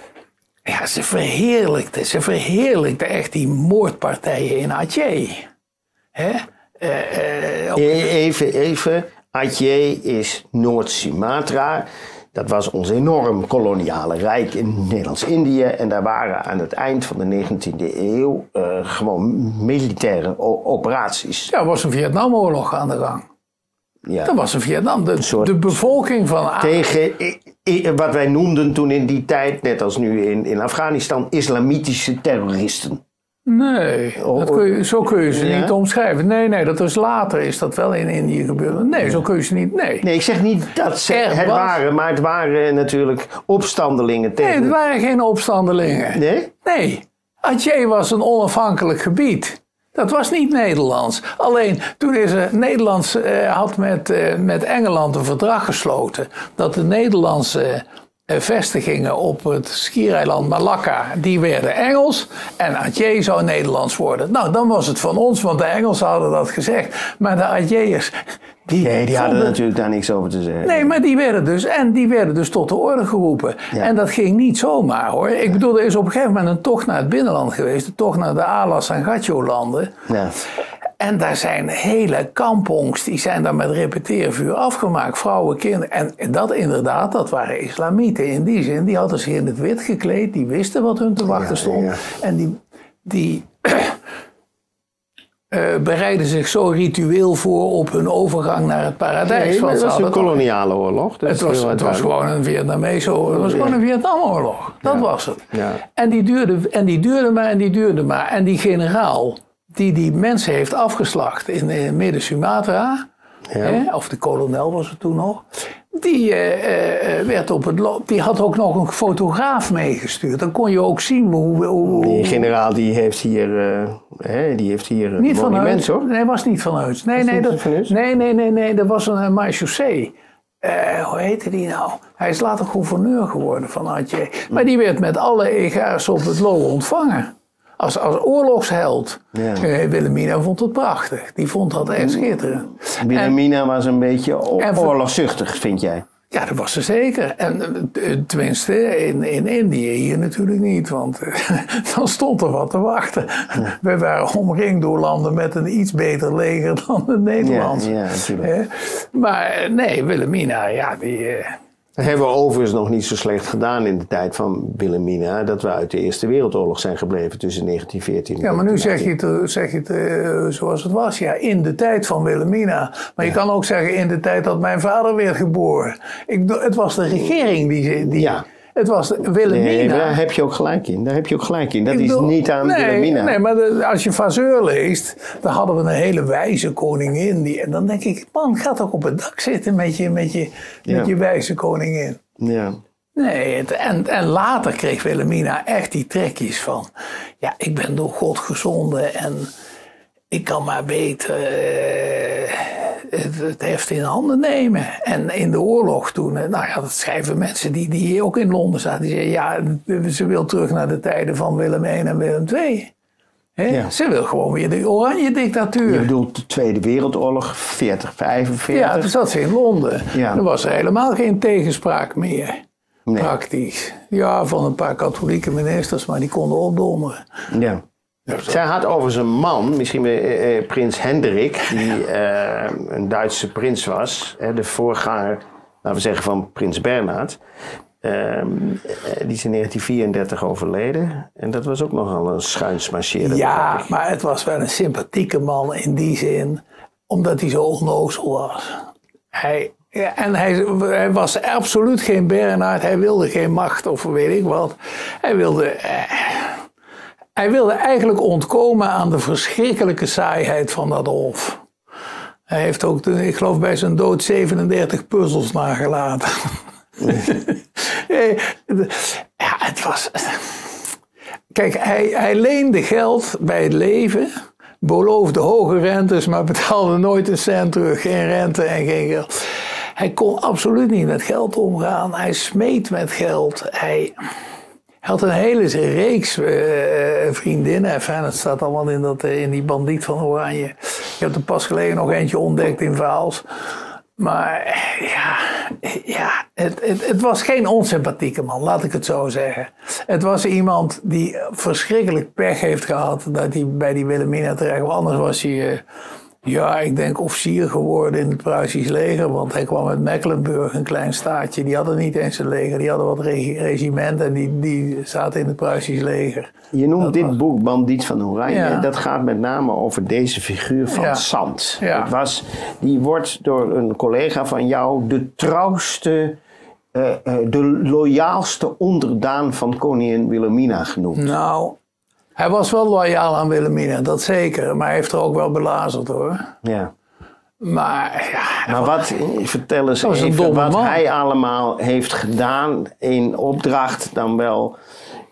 Speaker 2: Ja, ze verheerlijkte, ze verheerlijkte echt die moordpartijen in Aceh. Hè?
Speaker 1: Uh, uh, op... Even, even. Aceh is Noord-Sumatra. Dat was ons enorm koloniale rijk in Nederlands-Indië. En daar waren aan het eind van de negentiende eeuw uh, gewoon militaire o- operaties.
Speaker 2: Ja, er was een Vietnamoorlog aan de gang. Ja. Dat was een Vietnam. De, een de bevolking van...
Speaker 1: Tegen i, i, wat wij noemden toen in die tijd, net als nu in, in Afghanistan, islamitische terroristen.
Speaker 2: Nee, dat kun je, zo kun je ze ja? niet omschrijven. Nee, nee, dat is later is dat wel in Indië gebeurd. Nee, zo kun je ze niet, nee.
Speaker 1: Nee, ik zeg niet dat ze er het was... waren, maar het waren natuurlijk opstandelingen tegen...
Speaker 2: Nee, het waren geen opstandelingen.
Speaker 1: Nee?
Speaker 2: Nee. Atjeh was een onafhankelijk gebied. Dat was niet Nederlands. Alleen toen is er, Nederlands uh, had met, uh, met Engeland een verdrag gesloten. Dat de Nederlandse uh, vestigingen op het schiereiland Malakka, die werden Engels. En Atjeh zou Nederlands worden. Nou, dan was het van ons, want de Engelsen hadden dat gezegd. Maar de Atjehers...
Speaker 1: Die, nee, die hadden vonden, natuurlijk daar niks over te zeggen.
Speaker 2: Nee, maar die werden dus, en die werden dus tot de orde geroepen. Ja. En dat ging niet zomaar hoor. Ik bedoel, er is op een gegeven moment een tocht naar het binnenland geweest. Een tocht naar de Alas en Gatjo-landen. Ja. En daar zijn hele kampongs, die zijn daar met repeteervuur afgemaakt. Vrouwen, kinderen. En dat inderdaad, dat waren islamieten in die zin. Die hadden zich in het wit gekleed. Die wisten wat hun te wachten stond. Ja, ja. En die... die Uh, bereiden zich zo ritueel voor op hun overgang naar het paradijs.
Speaker 1: Nee, het was een koloniale oorlog.
Speaker 2: Het was, het was gewoon een Vietnamese oorlog. Het was ja. gewoon een Vietnamoorlog. Dat ja. was het. Ja. En, die duurde, en die duurde maar en die duurde maar. En die generaal die die mensen heeft afgeslacht in, in Midden-Sumatra... Ja. Hè, of de kolonel was het toen nog... Die, uh, uh, werd op het lo- die had ook nog een fotograaf meegestuurd. Dan kon je ook zien hoe... hoe
Speaker 1: die generaal die heeft hier, uh, hè, die heeft hier een
Speaker 2: niet
Speaker 1: monument,
Speaker 2: van
Speaker 1: hoor.
Speaker 2: Nee, was niet van Heuts. Nee, nee, dat, nee, nee, nee, nee, dat was een uh, marechaussee. Uh, hoe heette die nou? Hij is later gouverneur geworden van Atjeh. Maar die werd met alle egaars op het Lo ontvangen. Als, als oorlogsheld. Ja. Uh, Wilhelmina vond het prachtig. Die vond dat echt schitterend.
Speaker 1: Wilhelmina was een beetje oorlogzuchtig, vind jij?
Speaker 2: Ja, dat was ze zeker. En tenminste, in, in Indië hier natuurlijk niet. Want dan stond er wat te wachten. Ja. We waren omringd door landen met een iets beter leger dan het Nederlands.
Speaker 1: Ja, ja, natuurlijk. Eh,
Speaker 2: maar nee, Wilhelmina, ja, die...
Speaker 1: Dat hebben we overigens nog niet zo slecht gedaan in de tijd van Wilhelmina. Dat we uit de Eerste Wereldoorlog zijn gebleven tussen negentien veertien en
Speaker 2: ja, maar nu zeg je het, zeg je het uh, zoals het was. Ja, in de tijd van Wilhelmina. Maar ja. Je kan ook zeggen in de tijd dat mijn vader werd geboren. Ik, het was de regering die... die
Speaker 1: ja.
Speaker 2: Het was Wilhelmina.
Speaker 1: Nee, daar heb je ook gelijk in. Daar heb je ook gelijk in. Dat ik is bedoel, niet aan
Speaker 2: nee,
Speaker 1: Wilhelmina.
Speaker 2: Nee, maar de, als je Vasseur leest, dan hadden we een hele wijze koningin. Die, en dan denk ik, man, ga toch op het dak zitten met je, met je, ja. met je wijze koningin.
Speaker 1: Ja.
Speaker 2: Nee, het, en, en later kreeg Wilhelmina echt die trekjes van... Ja, ik ben door God gezonden en ik kan maar beter... Uh, Het, het heft in handen nemen. En in de oorlog toen, nou ja, dat schrijven mensen die, die hier ook in Londen zaten. Die zeggen, ja, ze wil terug naar de tijden van Willem de Eerste en Willem de Tweede. Ja. Ze wil gewoon weer de oranje dictatuur.
Speaker 1: Je bedoelt de Tweede Wereldoorlog, veertig, vijfenveertig?
Speaker 2: Ja, toen zat ze in Londen. Ja. Er was er helemaal geen tegenspraak meer. Nee. Praktisch. Ja, van een paar katholieke ministers, maar die konden opdonderen.
Speaker 1: Ja. Zij had over zijn man, misschien uh, uh, prins Hendrik, die uh, een Duitse prins was, uh, de voorganger, laten we zeggen, van prins Bernhard. Uh, uh, die is in negentien vierendertig overleden en dat was ook nogal een schuinsmarcheerder.
Speaker 2: Ja, maar het was wel een sympathieke man in die zin, omdat hij zo onnozel was. Hij... Ja, en hij, hij was absoluut geen Bernhard, hij wilde geen macht of weet ik wat. Hij wilde... Uh, Hij wilde eigenlijk ontkomen aan de verschrikkelijke saaiheid van dat hof. Hij heeft ook, ik geloof bij zijn dood, zevenendertig puzzels nagelaten. Ja, het was... Kijk, hij, hij leende geld bij het leven, beloofde hoge rentes, maar betaalde nooit een cent terug. Geen rente en geen geld. Hij kon absoluut niet met geld omgaan. Hij smeet met geld. Hij... Hij had een hele reeks uh, vriendinnen. Enfin, dat staat allemaal in, dat, uh, in die bandiet van Oranje. Ik heb er pas geleden nog eentje ontdekt in Vaals. Maar ja, ja het, het, het was geen onsympathieke man, laat ik het zo zeggen. Het was iemand die verschrikkelijk pech heeft gehad dat hij bij die Wilhelmina terecht was. Anders was hij... Uh, Ja, ik denk officier geworden in het Pruisisch leger, want hij kwam uit Mecklenburg, een klein staatje. Die hadden niet eens een leger, die hadden wat regi- regimenten en die, die zaten in het Pruisisch leger.
Speaker 1: Je noemt dat dit was... boek Bandiet van Oranje, ja. Dat gaat met name over deze figuur van ja. Sant. Ja. Het was, die wordt door een collega van jou de trouwste, uh, uh, de loyaalste onderdaan van koningin Wilhelmina genoemd.
Speaker 2: Nou... Hij was wel loyaal aan Wilhelmina, dat zeker. Maar hij heeft er ook wel belazerd hoor.
Speaker 1: Ja.
Speaker 2: Maar ja...
Speaker 1: Maar wat, vertel eens even wat man. Hij allemaal heeft gedaan in opdracht dan wel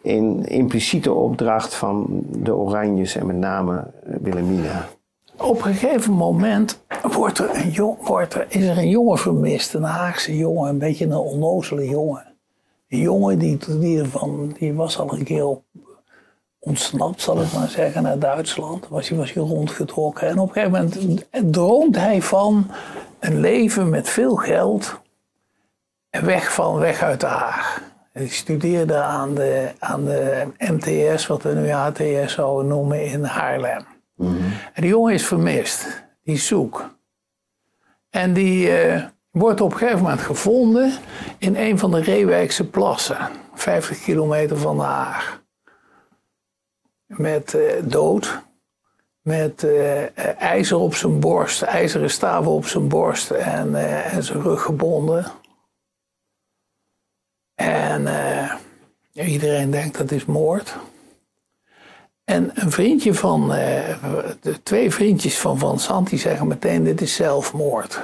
Speaker 1: in impliciete opdracht van de Oranjes en met name Wilhelmina.
Speaker 2: Op een gegeven moment wordt er een jong, wordt er, is er een jongen vermist, een Haagse jongen, een beetje een onnozele jongen. Een jongen die, die, ervan, die was al een keer op, ontsnapt, zal ik maar zeggen, naar Duitsland. Was hij was hier rondgetrokken. En op een gegeven moment droomt hij van een leven met veel geld en weg, van, weg uit de Haag. Hij studeerde aan de, aan de M T S, wat we nu H T S zouden noemen, in Haarlem. Mm-hmm. En die jongen is vermist. Die is zoek. En die uh, wordt op een gegeven moment gevonden in een van de Reewijkse plassen. vijftig kilometer van de Haag. Met uh, dood. Met uh, ijzer op zijn borst. IJzeren staven op zijn borst. En, uh, en zijn rug gebonden. En uh, iedereen denkt dat is moord. En een vriendje van, uh, de twee vriendjes van Van Sant, die zeggen meteen dit is zelfmoord.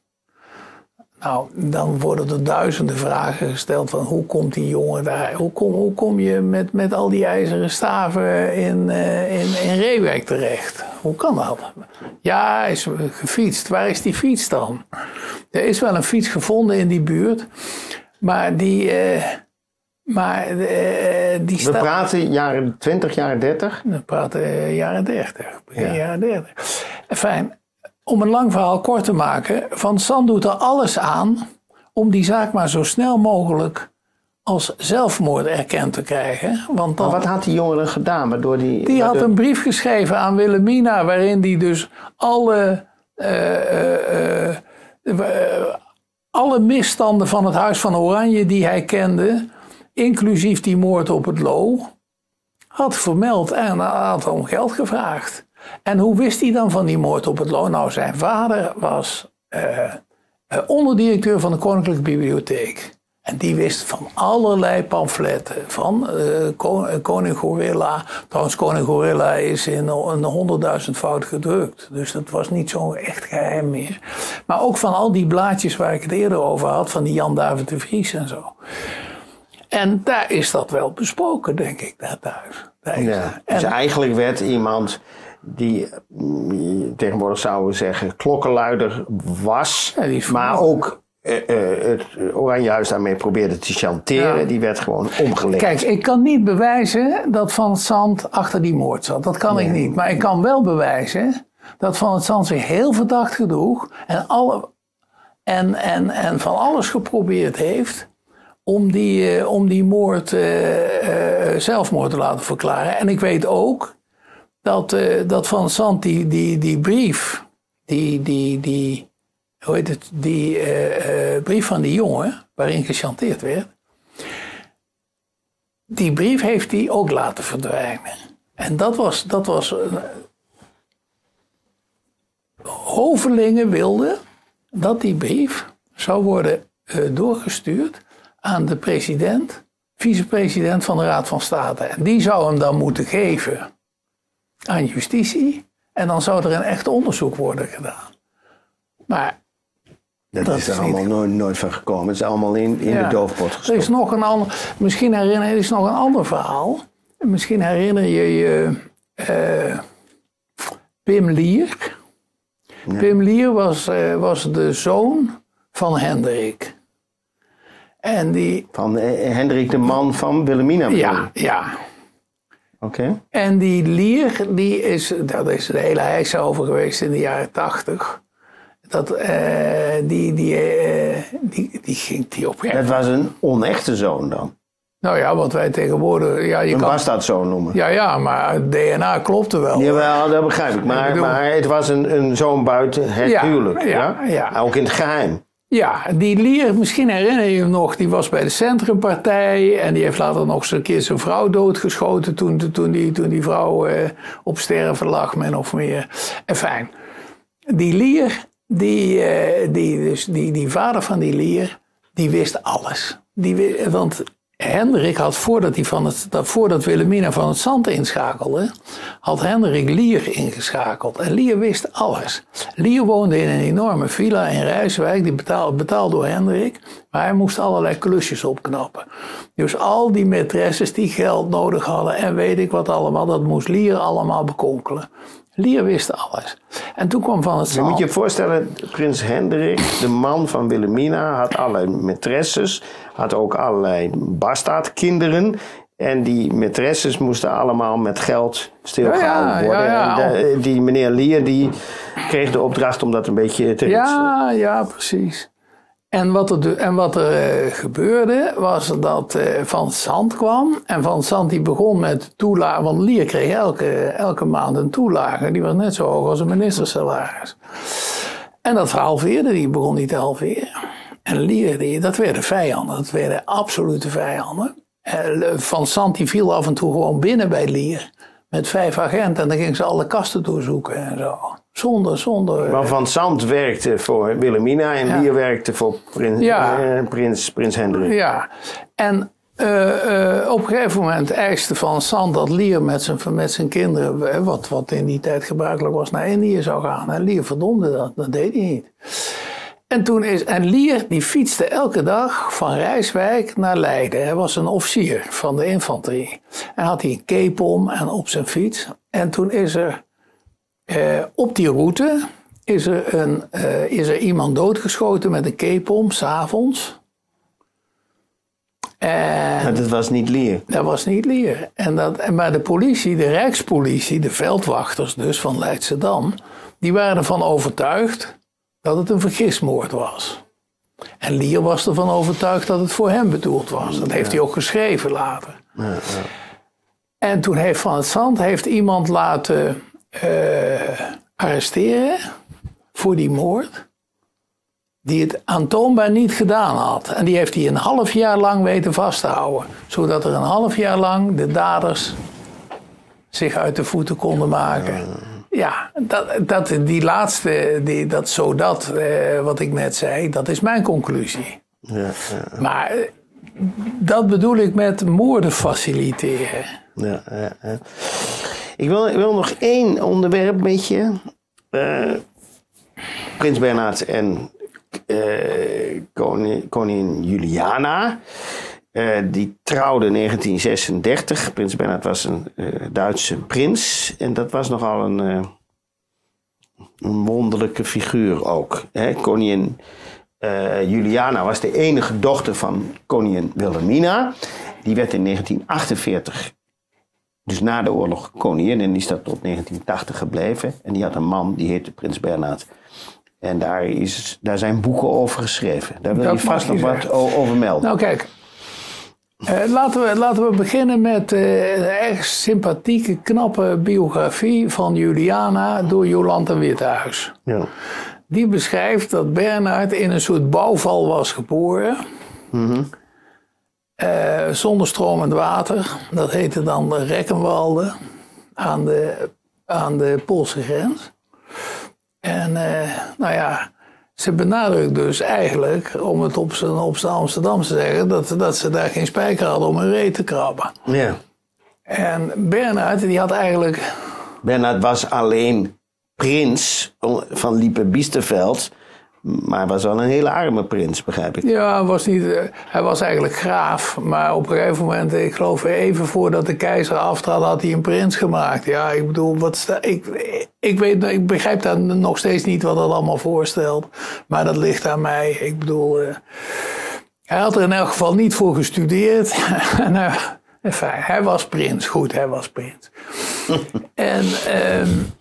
Speaker 2: Nou, dan worden er duizenden vragen gesteld van hoe komt die jongen daar, hoe kom, hoe kom je met, met al die ijzeren staven in, uh, in, in Reewijk terecht? Hoe kan dat? Ja, hij is gefietst. Waar is die fiets dan? Er is wel een fiets gevonden in die buurt, maar die... Uh, Maar uh, die
Speaker 1: We praten jaren twintig, jaren dertig?
Speaker 2: We praten uh, jaren dertig. Begin ja. jaren dertig. Fijn. Om een lang verhaal kort te maken. Van Sant doet er alles aan om die zaak maar zo snel mogelijk als zelfmoord erkend te krijgen. Want dan,
Speaker 1: maar wat had die jongen dan gedaan? Waardoor die
Speaker 2: die
Speaker 1: waardoor...
Speaker 2: had een brief geschreven aan Wilhelmina waarin die dus alle... Uh, uh, uh, alle misstanden van het Huis van Oranje die hij kende... inclusief die moord op het Loo, had vermeld en had om geld gevraagd. En hoe wist hij dan van die moord op het Loo? Nou, zijn vader was uh, uh, onderdirecteur van de Koninklijke Bibliotheek. En die wist van allerlei pamfletten. Van uh, Kon- Koning Gorilla. Trouwens, Koning Gorilla is in een honderdduizendvoud gedrukt. Dus dat was niet zo echt geheim meer. Maar ook van al die blaadjes waar ik het eerder over had. Van die Jan David de Vries en zo. En daar is dat wel besproken, denk ik, daar thuis. Daar
Speaker 1: ja, dus en, eigenlijk werd iemand die tegenwoordig zouden we zeggen klokkenluider was, ja, maar ook uh, uh, het Oranjehuis daarmee probeerde te chanteren, ja. Die werd gewoon omgelegd.
Speaker 2: Kijk, ik kan niet bewijzen dat Van Sant achter die moord zat. Dat kan nee. ik niet. Maar ik kan wel bewijzen dat Van Sant zich heel verdacht gedroeg en, alle, en, en, en van alles geprobeerd heeft... om die, uh, om die moord uh, uh, zelfmoord te laten verklaren. En ik weet ook dat, uh, dat Van Sant die, die, die brief, die, die, die, hoe heet het, die uh, uh, brief van die jongen, waarin gechanteerd werd, die brief heeft hij ook laten verdwijnen. En dat was, dat was uh, hovelingen wilden dat die brief zou worden uh, doorgestuurd aan de president, vicepresident van de Raad van State. En die zou hem dan moeten geven aan justitie. En dan zou er een echt onderzoek worden gedaan. Maar
Speaker 1: dat, dat is er allemaal nooit, nooit van gekomen. Het is allemaal in, in ja, de doofpot gestopt.
Speaker 2: Er is nog een ander, misschien herinner er is nog een ander verhaal. Misschien herinner je je uh, Pim Lier. Ja. Pim Lier was, uh, was de zoon van Hendrik. En die,
Speaker 1: van eh, Hendrik de man van Wilhelmina.
Speaker 2: Ja, ja.
Speaker 1: Oké. Okay.
Speaker 2: En die Lier, die is, daar is de hele heisa over geweest in de jaren tachtig. Dat, uh, die, die, uh, die, die ging die op.
Speaker 1: Dat was een onechte zoon dan?
Speaker 2: Nou ja, wat wij tegenwoordig... Ja, je
Speaker 1: een
Speaker 2: kan
Speaker 1: bastaardzoon noemen?
Speaker 2: Ja, ja, maar het D N A klopte wel.
Speaker 1: Jawel, dat begrijp ik. Maar, bedoel, maar het was een, een zoon buiten het
Speaker 2: ja,
Speaker 1: huwelijk. Ja,
Speaker 2: ja, ja.
Speaker 1: Ook in het geheim.
Speaker 2: Ja, die Lier, misschien herinner je hem nog, die was bij de Centrumpartij en die heeft later nog eens een keer zijn vrouw doodgeschoten toen, toen, die, toen die vrouw uh, op sterven lag, min of meer. En fijn. Die Lier, die, uh, die, dus die, die vader van die Lier, die wist alles. Die, want Hendrik had, voordat, hij van het, voordat Wilhelmina van het Zand inschakelde, had Hendrik Lier ingeschakeld. En Lier wist alles. Lier woonde in een enorme villa in Rijswijk, die betaald, betaald door Hendrik. Maar hij moest allerlei klusjes opknappen. Dus al die maîtresses die geld nodig hadden en weet ik wat allemaal, dat moest Lier allemaal bekonkelen. Lier wist alles. En toen kwam Van het Zand.
Speaker 1: Je moet je voorstellen, prins Hendrik, de man van Wilhelmina, had allerlei maîtresses, had ook allerlei bastaardkinderen. En die maîtresses moesten allemaal met geld stilgehouden
Speaker 2: ja,
Speaker 1: worden.
Speaker 2: Ja, ja.
Speaker 1: En de, die meneer Lier die kreeg de opdracht om dat een beetje te ritsen.
Speaker 2: Ja, ja, precies. En wat er, en wat er uh, gebeurde, was dat uh, Van het Zand kwam. En Van het Zand die begon met toelage, want Lier kreeg elke, elke maand een toelage. Die was net zo hoog als een ministersalaris. En dat halveerde die, begon niet te halveren. En Lier, die, dat werden vijanden, dat werden absolute vijanden. En Van het Zand die viel af en toe gewoon binnen bij Lier. Met vijf agenten en dan gingen ze alle kasten doorzoeken en zo. Zonder, zonder...
Speaker 1: Maar Van Zand werkte voor Wilhelmina en ja. Lier werkte voor prins,
Speaker 2: ja.
Speaker 1: eh, prins, prins Hendrik.
Speaker 2: Ja, en uh, uh, op een gegeven moment eiste Van Zand dat Lier met zijn, met zijn kinderen, wat, wat in die tijd gebruikelijk was, naar Indië zou gaan. En Lier verdomde dat, dat deed hij niet. En, toen is, en Lier die fietste elke dag van Rijswijk naar Leiden. Hij was een officier van de infanterie. En had hij een cape om en op zijn fiets. En toen is er uh, op die route is er, een, uh, is er iemand doodgeschoten met een cape om, 's avonds. En
Speaker 1: maar dat was niet Lier.
Speaker 2: Dat was niet Lier. En dat, maar de politie, de Rijkspolitie, de veldwachters dus van Leidschendam, die waren ervan overtuigd dat het een vergismoord was. En Lier was ervan overtuigd dat het voor hem bedoeld was. Dat heeft ja. hij ook geschreven later. Ja, ja. En toen heeft Van het Zand heeft iemand laten uh, arresteren voor die moord, die het aantoonbaar niet gedaan had. En die heeft hij een half jaar lang weten vasthouden. Zodat er een half jaar lang de daders zich uit de voeten konden maken. Ja. Ja, dat, dat, die laatste, die, dat zodat, eh, wat ik net zei, dat is mijn conclusie. Ja, ja. Maar eh, dat bedoel ik met moorden faciliteren. Ja, ja,
Speaker 1: ja. Ik, wil, ik wil nog één onderwerp een beetje. Uh, Prins Bernhard en uh, koning, koningin Juliana. Uh, die trouwde in negentien zesendertig. Prins Bernhard was een uh, Duitse prins. En dat was nogal een, uh, een wonderlijke figuur ook. Hè? Koningin uh, Juliana was de enige dochter van koningin Wilhelmina. Die werd in negentien achtenveertig, dus na de oorlog, koningin. En die is dat tot negentien tachtig gebleven. En die had een man, die heette Prins Bernhard. En daar, is, daar zijn boeken over geschreven. Daar wil dat je vast nog wat over melden.
Speaker 2: Nou kijk. Uh, laten, we, laten we beginnen met uh, een erg sympathieke, knappe biografie van Juliana door Jolanta Withuis. Ja. Die beschrijft dat Bernhard in een soort bouwval was geboren. Mm-hmm. uh, zonder stromend water. Dat heette dan de Reckenwalde aan de, aan de Poolse grens. En uh, nou ja... Ze benadrukt dus eigenlijk, om het op zijn op zijn Amsterdam te zeggen, dat, dat ze daar geen spijker hadden om een reet te krabben. Ja. En Bernhard, die had eigenlijk...
Speaker 1: Bernhard was alleen prins van Liepe-Biesterveld, maar was wel een hele arme prins, begrijp ik.
Speaker 2: Ja, was niet, hij was eigenlijk graaf, maar op een gegeven moment, ik geloof even voordat de keizer aftrad, had hij een prins gemaakt. Ja, ik bedoel, wat sta, ik, ik, weet, ik begrijp daar nog steeds niet wat dat allemaal voorstelt, maar dat ligt aan mij. Ik bedoel, uh, hij had er in elk geval niet voor gestudeerd. Nou, enfin, hij was prins, goed, hij was prins. en... Um,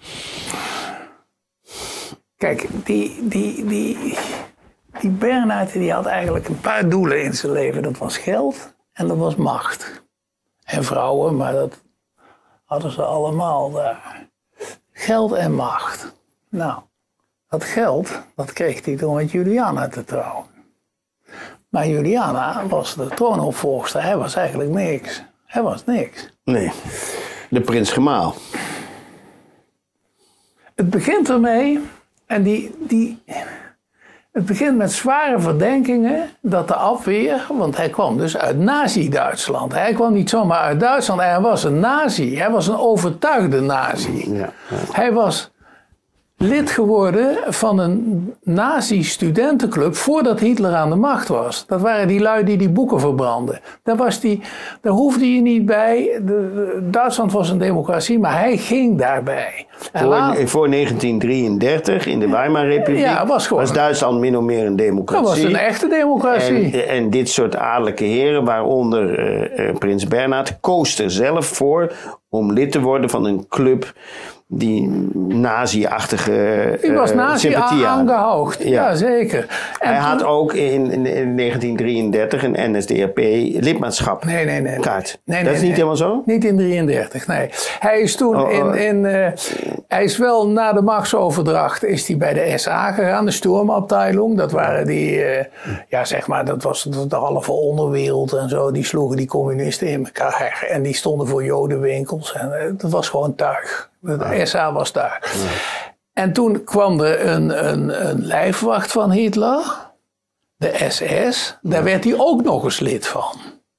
Speaker 2: Kijk, die, die, die, die Bernhard die had eigenlijk een paar doelen in zijn leven. Dat was geld en dat was macht. En vrouwen, maar dat hadden ze allemaal daar. Geld en macht. Nou, dat geld, dat kreeg hij door met Juliana te trouwen. Maar Juliana was de troonopvolgster. Hij was eigenlijk niks. Hij was niks.
Speaker 1: Nee, de prins gemaal.
Speaker 2: Het begint ermee... En die, die, Het begint met zware verdenkingen dat de Abweer, want hij kwam dus uit Nazi-Duitsland. Hij kwam niet zomaar uit Duitsland, hij was een nazi. Hij was een overtuigde nazi. Ja, ja. Hij was lid geworden van een nazi-studentenclub voordat Hitler aan de macht was. Dat waren die lui die die boeken verbrandden. Daar, was die, daar hoefde je niet bij. De, de, Duitsland was een democratie, maar hij ging daarbij.
Speaker 1: Voor, laat, voor negentien drieëndertig in de Weimarrepubliek
Speaker 2: ja, was,
Speaker 1: was Duitsland min of meer een democratie.
Speaker 2: Dat was een echte democratie.
Speaker 1: En, en dit soort adellijke heren, waaronder uh, uh, prins Bernhard, koos er zelf voor om lid te worden van een club die nazi-achtige
Speaker 2: Die was nazi aangehoogd, ja. ja zeker.
Speaker 1: En hij toen... had ook in, in, in negentien drieëndertig een N S D A P-lidmaatschap
Speaker 2: nee, nee, nee,
Speaker 1: kaart.
Speaker 2: Nee, nee,
Speaker 1: dat is
Speaker 2: nee,
Speaker 1: niet
Speaker 2: nee.
Speaker 1: helemaal zo?
Speaker 2: Niet in drieëndertig, nee. Hij is toen oh, in... in uh, hij is wel na de machtsoverdracht is hij bij de S A gegaan, de Sturmabteilung. Dat waren die... Uh, ja, zeg maar, dat was de halve onderwereld en zo. Die sloegen die communisten in elkaar. En die stonden voor jodenwinkels. En uh, dat was gewoon tuig. De S A was daar. Ja. En toen kwam er een, een, een lijfwacht van Hitler, de S S. Daar ja. werd hij ook nog eens lid van.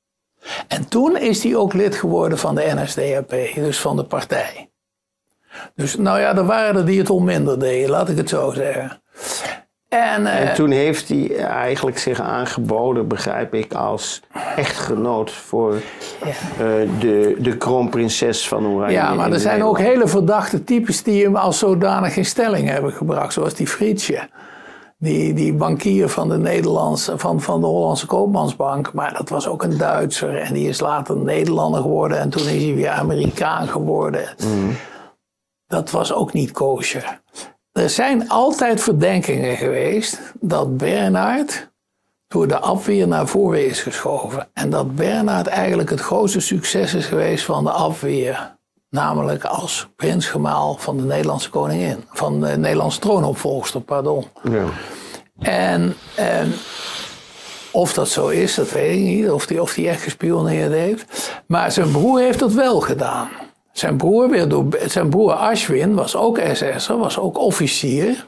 Speaker 2: En toen is hij ook lid geworden van de N S D A P, dus van de partij. Dus nou ja, er waren er die het onminder deden, laat ik het zo zeggen. En, uh,
Speaker 1: en toen heeft hij eigenlijk zich aangeboden, begrijp ik, als echtgenoot voor ja. uh, de, de kroonprinses van Oranje.
Speaker 2: Ja, maar er zijn Nederland. Ook hele verdachte types die hem als zodanig in stelling hebben gebracht. Zoals die Frietje. Die, die bankier van de, Nederlandse, van, van de Hollandse Koopmansbank. Maar dat was ook een Duitser. En die is later Nederlander geworden. En toen is hij weer Amerikaan geworden. Mm. Dat was ook niet kosher. Er zijn altijd verdenkingen geweest dat Bernhard door de Abweer naar voren is geschoven. En dat Bernhard eigenlijk het grootste succes is geweest van de Abweer. Namelijk als prinsgemaal van de Nederlandse koningin. Van de Nederlandse troonopvolgster, pardon. Ja. En, en of dat zo is, dat weet ik niet. Of die, of die echt gespioneerd heeft. Maar zijn broer heeft dat wel gedaan. Zijn broer, weer door, zijn broer Aschwin was ook S S'er, was ook officier.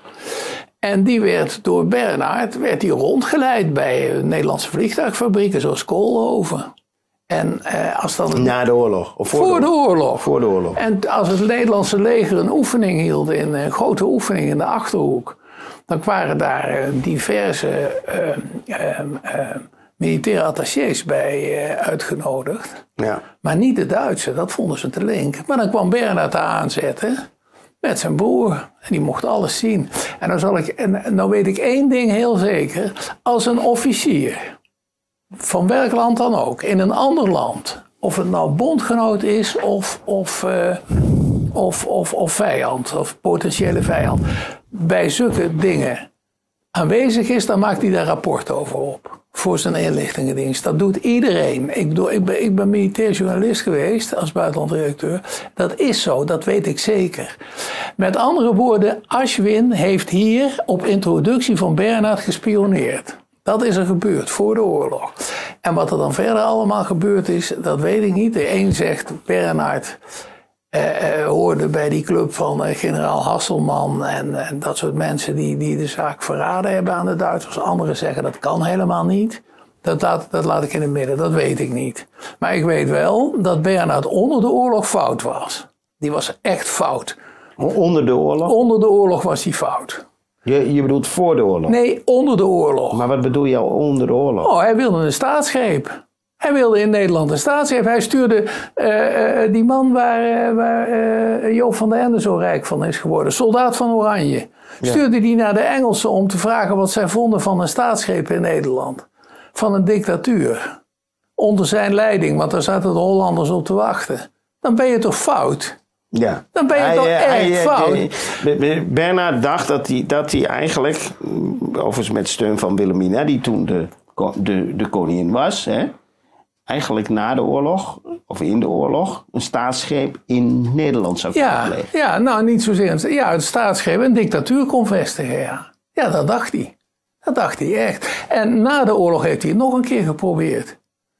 Speaker 2: En die werd door Bernhard werd die rondgeleid bij Nederlandse vliegtuigfabrieken zoals Koolhoven. En, eh, als dan een,
Speaker 1: Na de oorlog? Of voor,
Speaker 2: voor de, de oorlog.
Speaker 1: Voor de oorlog.
Speaker 2: En als het Nederlandse leger een oefening hield, in, een grote oefening in de Achterhoek, dan waren daar uh, diverse uh, uh, uh, militaire attachés bij uh, uitgenodigd. Ja. Maar niet de Duitsers, dat vonden ze te link. Maar dan kwam Bernhard daar aanzetten met zijn broer. En die mocht alles zien. En dan, zal ik, en nou weet ik één ding heel zeker. Als een officier, van welk land dan ook, in een ander land, of het nou bondgenoot is of, of, uh, of, of, of vijand, of potentiële vijand, bij zulke dingen aanwezig is, dan maakt hij daar rapport over op. Voor zijn inlichtingendienst. Dat doet iedereen. Ik bedoel, ik ben, ik ben militair journalist geweest als buitenlandredacteur. Dat is zo, dat weet ik zeker. Met andere woorden, Aschwin heeft hier op introductie van Bernhard gespioneerd. Dat is er gebeurd voor de oorlog. En wat er dan verder allemaal gebeurd is, dat weet ik niet. De een zegt Bernhard eh, eh, hoorde bij die club van eh, generaal Hasselman en, en dat soort mensen die, die de zaak verraden hebben aan de Duitsers. Anderen zeggen dat kan helemaal niet. Dat laat, dat laat ik in het midden, dat weet ik niet. Maar ik weet wel dat Bernhard onder de oorlog fout was. Die was echt fout.
Speaker 1: Onder de oorlog?
Speaker 2: Onder de oorlog was hij fout.
Speaker 1: Je, je bedoelt voor de oorlog?
Speaker 2: Nee, onder de oorlog.
Speaker 1: Maar wat bedoel je onder de oorlog?
Speaker 2: Oh, hij wilde een staatsgreep. Hij wilde in Nederland een staatsgreep. Hij stuurde uh, uh, die man waar, uh, waar uh, Joop van den Ende zo rijk van is geworden, soldaat van Oranje. Ja. Stuurde die naar de Engelsen om te vragen wat zij vonden van een staatsgreep in Nederland. Van een dictatuur. Onder zijn leiding, want daar zaten de Hollanders op te wachten. Dan ben je toch fout?
Speaker 1: Ja.
Speaker 2: Dan ben je hij, toch hij, echt hij, fout?
Speaker 1: Hij, Bernhard dacht dat hij, dat hij eigenlijk, overigens met steun van Wilhelmina, die toen de, de, de koningin was, hè, eigenlijk na de oorlog, of in de oorlog, een staatsgreep in Nederland zou kunnen
Speaker 2: ja,
Speaker 1: plegen.
Speaker 2: Ja, nou niet zozeer. Ja, een staatsgreep, een dictatuur kon vestigen, ja. Ja, dat dacht hij. Dat dacht hij echt. En na de oorlog heeft hij het nog een keer geprobeerd.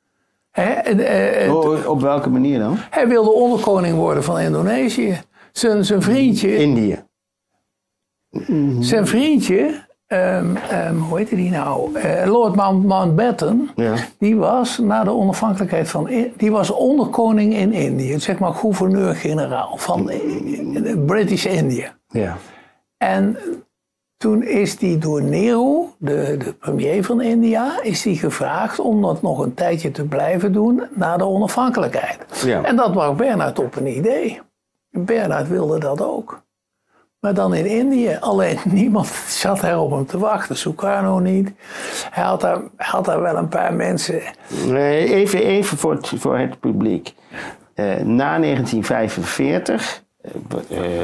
Speaker 2: He, eh, eh,
Speaker 1: oh, op welke manier dan?
Speaker 2: Hij wilde onderkoning worden van Indonesië. Zijn, zijn vriendje...
Speaker 1: Indië.
Speaker 2: Zijn vriendje, Um, um, hoe heette die nou? Uh, Lord Mount, Mountbatten, ja. die was na de onafhankelijkheid van... die was onderkoning in Indië, zeg maar gouverneur-generaal van British India.
Speaker 1: Ja.
Speaker 2: En toen is die door Nehru, de, de premier van India, is die gevraagd om dat nog een tijdje te blijven doen na de onafhankelijkheid. Ja. En dat was Bernhard op een idee. Bernhard wilde dat ook. Maar dan in Indië, alleen niemand zat er op hem te wachten. Sukarno niet. Hij had daar, hij had daar wel een paar mensen.
Speaker 1: Nee, even, even voor, het, voor het publiek. Uh, na negentien vijfenveertig, uh, uh,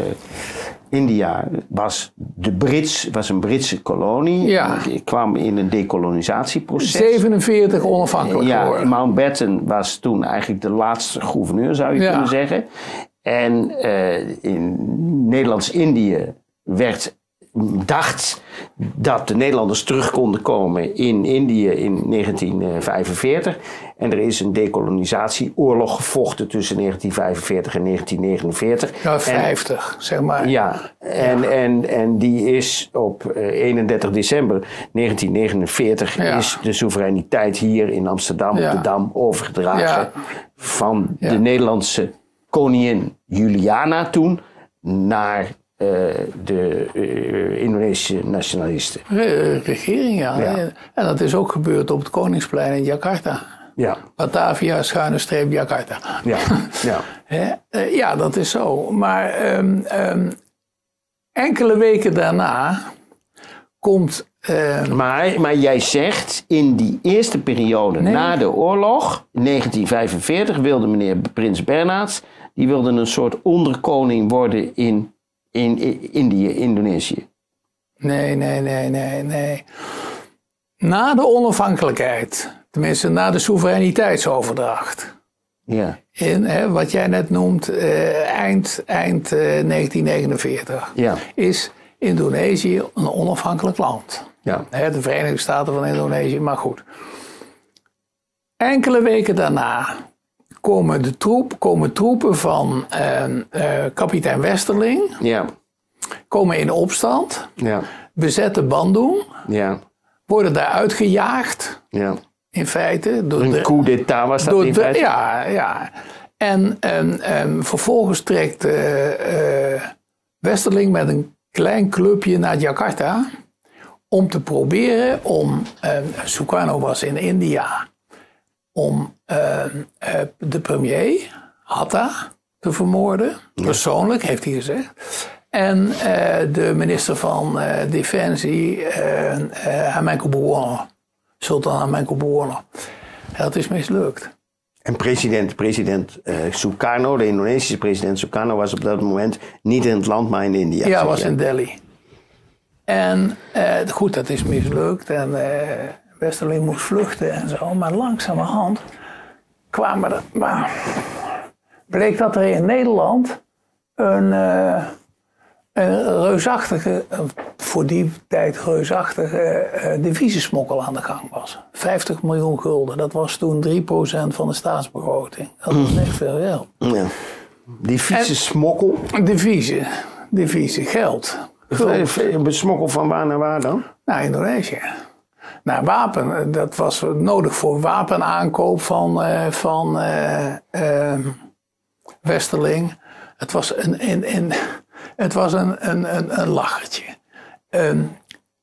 Speaker 1: India was, de Brits, was een Britse kolonie.
Speaker 2: Ja.
Speaker 1: Die kwam in een decolonisatieproces.
Speaker 2: zevenenveertig onafhankelijk
Speaker 1: ja,
Speaker 2: geworden.
Speaker 1: Mountbatten was toen eigenlijk de laatste gouverneur, zou je ja. kunnen zeggen. En uh, in Nederlands-Indië werd, dacht dat de Nederlanders terug konden komen in Indië in negentien vijfenveertig. En er is een decolonisatieoorlog gevochten tussen negentien vijfenveertig en negentien negenenveertig.
Speaker 2: Ja, vijftig, en, zeg maar.
Speaker 1: Ja, en, ja. En, en die is op uh, eenendertig december negentien negenenveertig ja. is de soevereiniteit hier in Amsterdam ja. op de Dam overgedragen ja. van ja. de Nederlandse koningin Juliana toen naar uh, de uh, Indonesische nationalisten.
Speaker 2: Re- regering, ja. ja. En dat is ook gebeurd op het Koningsplein in Jakarta.
Speaker 1: Ja.
Speaker 2: Batavia, schuine streep, Jakarta.
Speaker 1: Ja, ja.
Speaker 2: He? Uh, ja, dat is zo. Maar um, um, enkele weken daarna komt... Uh,
Speaker 1: maar, maar jij zegt, in die eerste periode nee. na de oorlog, negentien vijfenveertig, wilde meneer Prins Bernhard, die wilde een soort onderkoning worden in, in, in Indië, Indonesië.
Speaker 2: Nee, nee, nee, nee, nee. Na de onafhankelijkheid, tenminste na de soevereiniteitsoverdracht.
Speaker 1: Ja.
Speaker 2: In, hè, wat jij net noemt, uh, eind, eind uh, negentien negenenveertig,
Speaker 1: ja.
Speaker 2: is Indonesië een onafhankelijk land.
Speaker 1: Ja.
Speaker 2: Hè, de Verenigde Staten van Indonesië, maar goed. Enkele weken daarna komen, de troep, komen troepen van uh, uh, kapitein Westerling,
Speaker 1: ja.
Speaker 2: komen in opstand,
Speaker 1: ja.
Speaker 2: bezetten Bandung,
Speaker 1: ja.
Speaker 2: worden daar uitgejaagd,
Speaker 1: ja.
Speaker 2: in feite. Door
Speaker 1: een
Speaker 2: de,
Speaker 1: coup d'état was dat
Speaker 2: door
Speaker 1: in
Speaker 2: de,
Speaker 1: feite?
Speaker 2: Ja, ja. En um, um, vervolgens trekt uh, uh, Westerling met een klein clubje naar Jakarta om te proberen om, uh, Sukarno was in India, om uh, uh, de premier, Hatta, te vermoorden. Ja. Persoonlijk, heeft hij gezegd. En uh, de minister van uh, Defensie, uh, uh, Hamengkubuwono, Sultan Hamengkubuwono. Dat is mislukt.
Speaker 1: En president, president uh, Sukarno, de Indonesische president Sukarno, was op dat moment niet in het land, maar in India.
Speaker 2: Ja, was in Delhi. En uh, goed, dat is mislukt. En uh, Westerling moest vluchten en zo. Maar langzamerhand kwamen er... Maar bleek dat er in Nederland een, uh, een reusachtige, voor die tijd reusachtige uh, devizensmokkel aan de gang was. vijftig miljoen gulden. Dat was toen drie procent van de staatsbegroting. Dat was echt veel geld.
Speaker 1: Ja. Devizensmokkel?
Speaker 2: Deviezen. Deviezen, geld.
Speaker 1: Smokkel van waar naar waar dan?
Speaker 2: Naar Indonesië. Naar wapen. Dat was nodig voor wapenaankoop van, uh, van uh, uh, Westerling. Het was een, een, een, het was een, een, een, een lachertje. Um,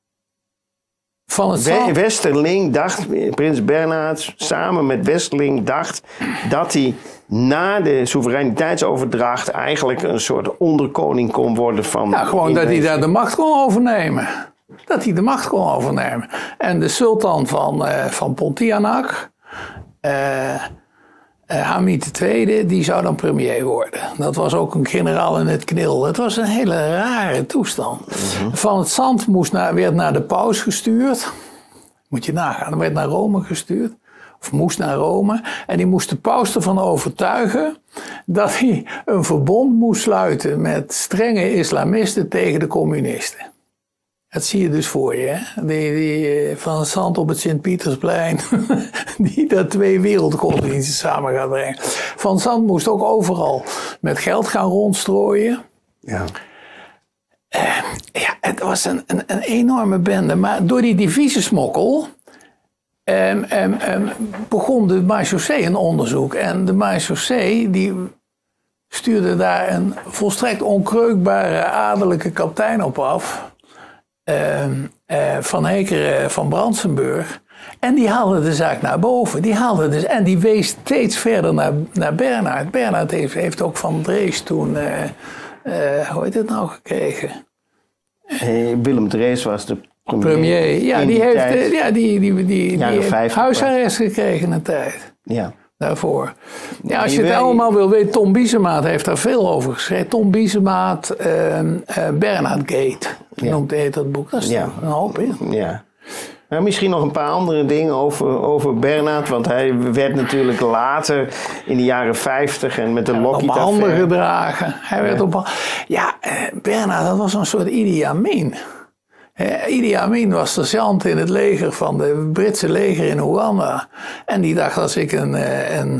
Speaker 2: van het
Speaker 1: We, Westerling dacht, Prins Bernhard samen met Westerling dacht dat hij na de soevereiniteitsoverdracht eigenlijk een soort onderkoning kon worden van...
Speaker 2: Ja, gewoon dat hij daar de macht kon overnemen. Dat hij de macht kon overnemen. En de sultan van, uh, van Pontianak, uh, uh, Hamid de Tweede, die zou dan premier worden. Dat was ook een generaal in het knil. Het was een hele rare toestand. Mm-hmm. Van het Zand moest naar, werd naar de paus gestuurd. Moet je nagaan, er werd naar Rome gestuurd. Of moest naar Rome. En die moest de paus ervan overtuigen dat hij een verbond moest sluiten met strenge islamisten tegen de communisten. Dat zie je dus voor je, hè? Die, die Van het Zand op het Sint-Pietersplein, die daar twee wereldgodsdiensten samen gaat brengen. Van het Zand moest ook overal met geld gaan rondstrooien.
Speaker 1: Ja.
Speaker 2: Uh, ja, het was een, een, een enorme bende. Maar door die divisesmokkel um, um, um, begon de marechaussee een onderzoek. En de marechaussee die stuurde daar een volstrekt onkreukbare adellijke kapitein op af. Um, uh, van Hekeren van Brandsenburg. En die haalde de zaak naar boven. Die haalde dus, en die wees steeds verder naar, naar Bernhard. Bernhard heeft, heeft ook van Drees toen, uh, uh, hoe heet het nou, gekregen?
Speaker 1: Hey, Willem Drees was de premier.
Speaker 2: premier. Ja, die, die heeft uh, ja, die, die, die, die, die heeft huisarrest gekregen een tijd.
Speaker 1: Ja.
Speaker 2: Daarvoor. Ja, als je het allemaal wil weten, Tom Biesemaat heeft daar veel over geschreven. Tom Biesemaat, uh, uh, Bernhard Gate,
Speaker 1: ja.
Speaker 2: noemt hij dat boek. Dat is
Speaker 1: ja.
Speaker 2: een hoop in.
Speaker 1: Ja. Nou, misschien nog een paar andere dingen over, over Bernhard. Want hij werd natuurlijk later in de jaren vijftig en met de Lockheed-affaire...
Speaker 2: op handen gedragen. Hij werd ja. op... Ja, Bernhard, dat was een soort Idi Amin. Eh, Idi Amin was sergeant in het leger van de Britse leger in Oeganda. En die dacht, als ik een... een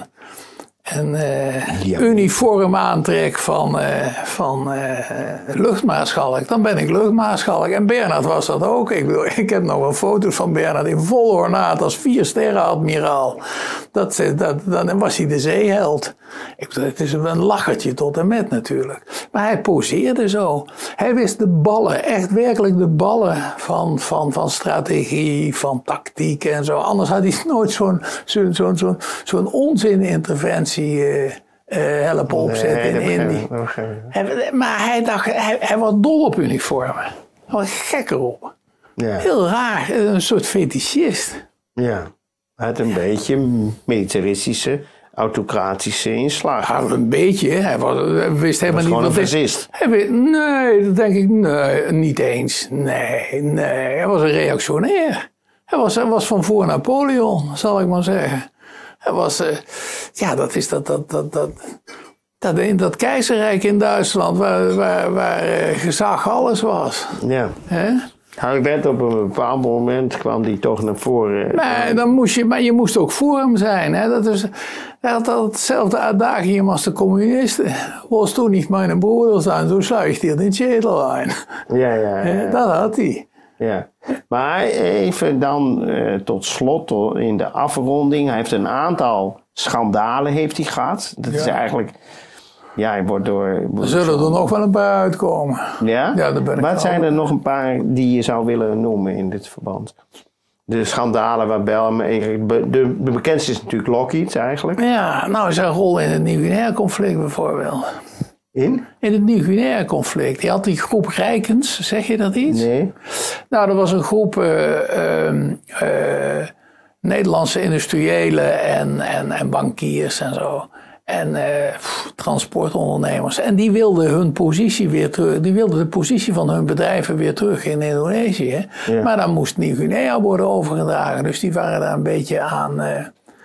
Speaker 2: een uh, ja. uniform aantrek van, uh, van uh, luchtmaarschalk, dan ben ik luchtmaarschalk. En Bernhard was dat ook. Ik, bedoel, ik heb nog wel foto's van Bernhard in volle ornaat als vier sterren admiraal. Dat, dat, dan was hij de zeeheld. Ik bedoel, het is een lachertje tot en met natuurlijk. Maar hij poseerde zo. Hij wist de ballen, echt werkelijk de ballen van, van, van strategie, van tactiek en zo. Anders had hij nooit zo'n zo'n zo'n zo'n zo'n onzin-interventie Uh, uh, helpen opzetten nee, in Indië. Hij, maar hij dacht, hij, hij was dol op uniformen. Hij was gek erop. Ja. Heel raar, een soort fetischist.
Speaker 1: Ja, hij had een beetje militaristische, autocratische inslag.
Speaker 2: Ja, een beetje, hij, was, hij wist helemaal niet
Speaker 1: wat
Speaker 2: een
Speaker 1: fascist.
Speaker 2: Hij wist, nee, dat denk ik nee, niet eens. Nee, nee, hij was een reactionair. Hij was, hij was van voor Napoleon, zal ik maar zeggen. Hij was, uh, ja, dat is dat, dat, dat, dat, dat, in dat keizerrijk in Duitsland, waar, waar, waar uh, gezag alles was.
Speaker 1: Ja.
Speaker 2: He?
Speaker 1: Hij werd op een bepaald moment, kwam die toch naar voren.
Speaker 2: Nee, dan moest je, maar je moest ook voor hem zijn. Hè? Dat is, hij had al hetzelfde adagium als de communisten. Was toen niet mijn broeder zijn, zo zou ik dir den Schädel ein.
Speaker 1: Ja, ja, ja.
Speaker 2: ja. Dat had hij.
Speaker 1: Ja, maar even dan uh, tot slot in de afronding. Hij heeft een aantal schandalen heeft hij gehad. Dat ja. is eigenlijk, ja, hij wordt door...
Speaker 2: Er zullen er nog wel een paar uitkomen.
Speaker 1: Ja?
Speaker 2: Ja, daar ben ik
Speaker 1: Wat zijn er nog een paar die je zou willen noemen in dit verband? De schandalen waar Bel... De, de bekendste is natuurlijk Lockheed eigenlijk.
Speaker 2: Ja, nou zijn rol in het Nieuw-Guinea-conflict bijvoorbeeld.
Speaker 1: In?
Speaker 2: In het Nieuw-Guinea-conflict. Die had die groep Rijkens, zeg je dat iets?
Speaker 1: Nee.
Speaker 2: Nou, er was een groep uh, uh, uh, Nederlandse industriëlen en, en, en bankiers en zo. En uh, pff, transportondernemers. En die wilden hun positie weer terug. Die wilden de positie van hun bedrijven weer terug in Indonesië. Ja. Maar dan moest Nieuw-Guinea worden overgedragen. Dus die waren daar een beetje aan, uh,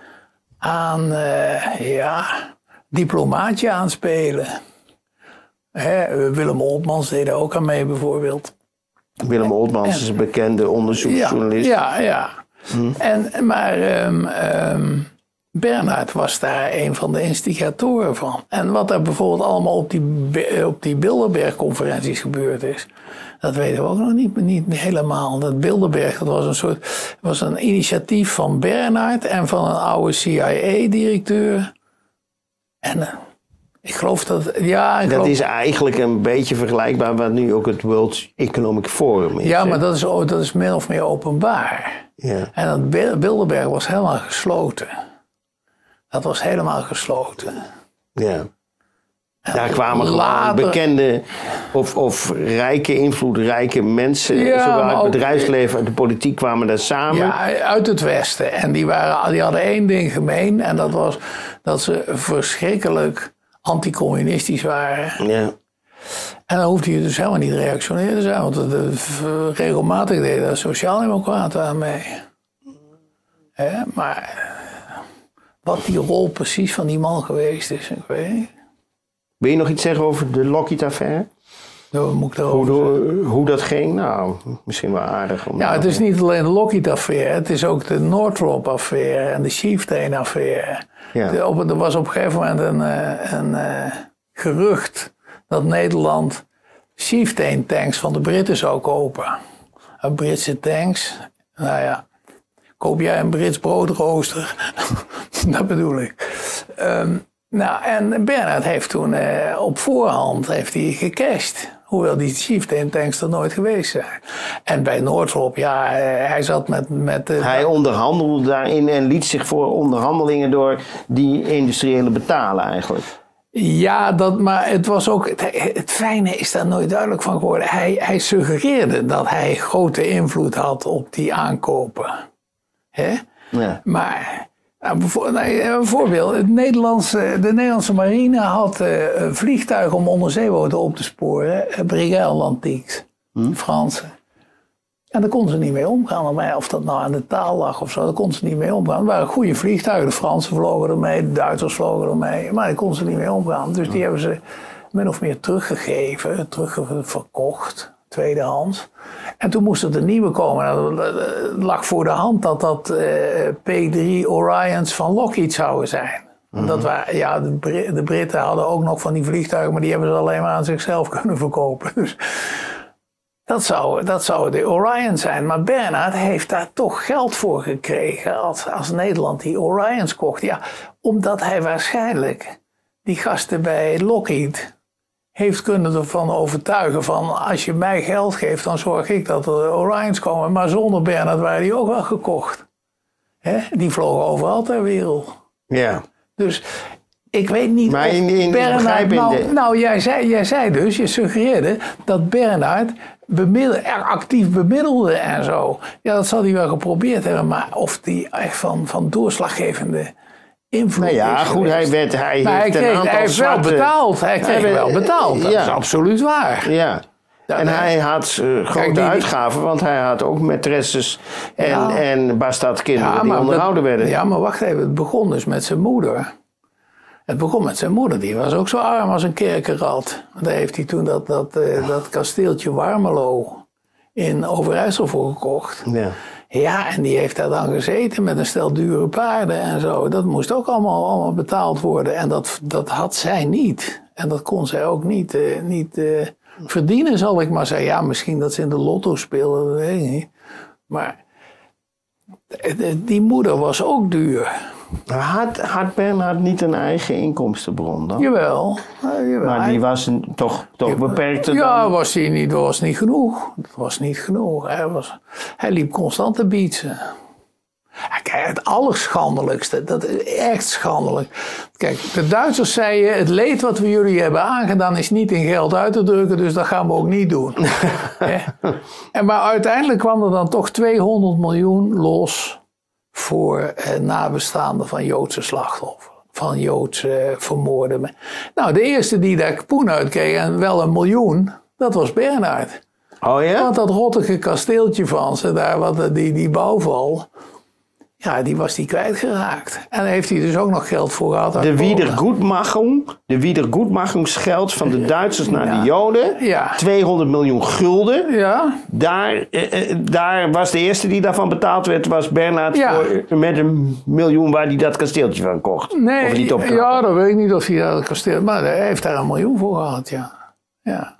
Speaker 2: aan uh, ja, diplomaatje aan spelen. He, Willem Oltmans deed er ook aan mee bijvoorbeeld.
Speaker 1: Willem Oltmans is een bekende onderzoeksjournalist.
Speaker 2: Ja, ja. ja. Hm. En, maar um, um, Bernhard was daar een van de instigatoren van. En wat er bijvoorbeeld allemaal op die, op die Bilderberg-conferenties gebeurd is, dat weten we ook nog niet, niet helemaal. Dat Bilderberg, dat was een soort, was een initiatief van Bernhard en van een oude C I A-directeur. En uh, ik geloof dat, ja... Ik
Speaker 1: dat
Speaker 2: geloof,
Speaker 1: is eigenlijk een beetje vergelijkbaar wat nu ook het World Economic Forum is.
Speaker 2: Ja, hè? Maar dat is, dat is min of meer openbaar. Ja. En dat Bilderberg was helemaal gesloten. Dat was helemaal gesloten.
Speaker 1: Ja. Daar kwamen gewoon bekende of, of rijke, invloedrijke mensen, ja, zowel uit het bedrijfsleven en de politiek kwamen daar samen.
Speaker 2: Ja, uit het Westen. En die, waren, die hadden één ding gemeen en dat was dat ze verschrikkelijk anticommunistisch waren. Ja. En dan hoefde je dus helemaal niet reactionair te zijn, want de, de, regelmatig deden de sociaaldemocraten aan mee. He, maar wat die rol precies van die man geweest is, ik weet niet.
Speaker 1: Wil je nog iets zeggen over de Lockheed-affaire?
Speaker 2: Nou, moet ik
Speaker 1: hoe, hoe, hoe dat ging? Nou, misschien wel aardig. Om
Speaker 2: ja, het is niet alleen de Lockheed-affaire. Het is ook de Northrop-affaire en de Chieftain-affaire. Ja. De, op, er was op een gegeven moment een, een, een gerucht dat Nederland Chieftain tanks van de Britten zou kopen. Een Britse tanks, nou ja, koop jij een Brits broodrooster? Dat bedoel ik. Um, nou, en Bernhard heeft toen uh, op voorhand heeft hij gecashed. Hoewel die Chieftain tanks er nooit geweest zijn. En bij Noordrop, ja, uh, hij zat met... met uh,
Speaker 1: hij onderhandelde daarin en liet zich voor onderhandelingen door die industriële betalen eigenlijk.
Speaker 2: Ja, dat, maar het was ook... Het, het fijne is daar nooit duidelijk van geworden. Hij, hij suggereerde dat hij grote invloed had op die aankopen. Hè? Ja. Maar... Nou, een voorbeeld. Het Nederlandse, de Nederlandse marine had uh, vliegtuigen om onderzeeboten op te sporen. Uh, Breguet Atlantique, hm? Franse. En daar konden ze niet mee omgaan. Of dat nou aan de taal lag of zo, daar konden ze niet mee omgaan. Het waren goede vliegtuigen. De Fransen vlogen ermee, de Duitsers vlogen ermee. Maar daar konden ze niet mee omgaan. Dus die hebben ze min of meer teruggegeven, terugverkocht, tweedehands. En toen moest er de nieuwe komen. Het lag voor de hand dat dat uh, P drie Orions van Lockheed zouden zijn. Mm-hmm. Dat waren, ja, de, Brit- de Britten hadden ook nog van die vliegtuigen, maar die hebben ze alleen maar aan zichzelf kunnen verkopen. Dus dat zou, dat zou de Orion zijn. Maar Bernhard heeft daar toch geld voor gekregen als, als Nederland die Orions kocht. Ja, omdat hij waarschijnlijk die gasten bij Lockheed heeft kunnen ervan overtuigen van als je mij geld geeft, dan zorg ik dat er Orions komen. Maar zonder Bernhard waren die ook wel gekocht. Hè? Die vlogen overal ter wereld. Ja. Dus ik weet niet
Speaker 1: maar
Speaker 2: of
Speaker 1: in, in,
Speaker 2: Bernhard... Nou,
Speaker 1: de...
Speaker 2: nou jij, zei, jij zei dus, je suggereerde dat Bernhard bemiddel, er actief bemiddelde en zo. Ja, dat zal hij wel geprobeerd hebben, maar of die echt van, van doorslaggevende invloed
Speaker 1: nou ja,
Speaker 2: is
Speaker 1: goed, hij werd, hij
Speaker 2: maar
Speaker 1: heeft
Speaker 2: hij, kreeg,
Speaker 1: een aantal
Speaker 2: hij heeft
Speaker 1: zwarte...
Speaker 2: wel betaald. Hij kreeg hij, wel betaald, dat ja. is absoluut waar.
Speaker 1: Ja. Ja, en hij had uh, grote Kijk, die, uitgaven, want hij had ook maîtresses en, ja. en bastaardkinderen ja, die onderhouden
Speaker 2: dat,
Speaker 1: werden.
Speaker 2: Ja, maar wacht even, het begon dus met zijn moeder. Het begon met zijn moeder, die was ook zo arm als een kerkenrat. Daar heeft hij toen dat, dat, uh, dat kasteeltje Warmelo in Overijssel voor gekocht. Ja. Ja, en die heeft daar dan gezeten met een stel dure paarden en zo. Dat moest ook allemaal, allemaal betaald worden. En dat, dat had zij niet. En dat kon zij ook niet, uh, niet uh, verdienen, zal ik maar zeggen. Ja, misschien dat ze in de lotto speelden, dat weet ik niet. Maar die moeder was ook duur.
Speaker 1: Had, had Bernhard niet een eigen inkomstenbron dan?
Speaker 2: Jawel. Uh, jawel.
Speaker 1: Maar die was een, toch, toch ja, beperkt?
Speaker 2: Ja,
Speaker 1: dan...
Speaker 2: was die niet, was niet genoeg. Dat was niet genoeg. Hij, was, hij liep constant te bietsen. Kijk, het allerschandelijkste, dat is echt schandelijk. Kijk, de Duitsers zeiden, het leed wat we jullie hebben aangedaan is niet in geld uit te drukken, dus dat gaan we ook niet doen. en maar uiteindelijk kwam er dan toch tweehonderd miljoen los voor eh, nabestaanden van Joodse slachtoffers. Van Joodse eh, vermoorden. Nou, de eerste die daar poen uit kreeg, en wel een miljoen, dat was Bernhard.
Speaker 1: Oh ja?
Speaker 2: Want dat rottige kasteeltje van ze, daar, wat, die, die bouwval, ja, die was die kwijtgeraakt. En daar heeft hij dus ook nog geld voor gehad.
Speaker 1: De Wiedergutmachung, de Wiedergutmachungsgeld van de Duitsers naar ja. de Joden. Ja. tweehonderd miljoen gulden. Ja. Daar, eh, daar was de eerste die daarvan betaald werd, was Bernhard ja. voor, met een miljoen waar hij dat kasteeltje van kocht.
Speaker 2: Nee,
Speaker 1: of niet opknappen.
Speaker 2: Ja, dat weet ik niet of hij dat kasteel, maar hij heeft daar een miljoen voor gehad, ja. Ja.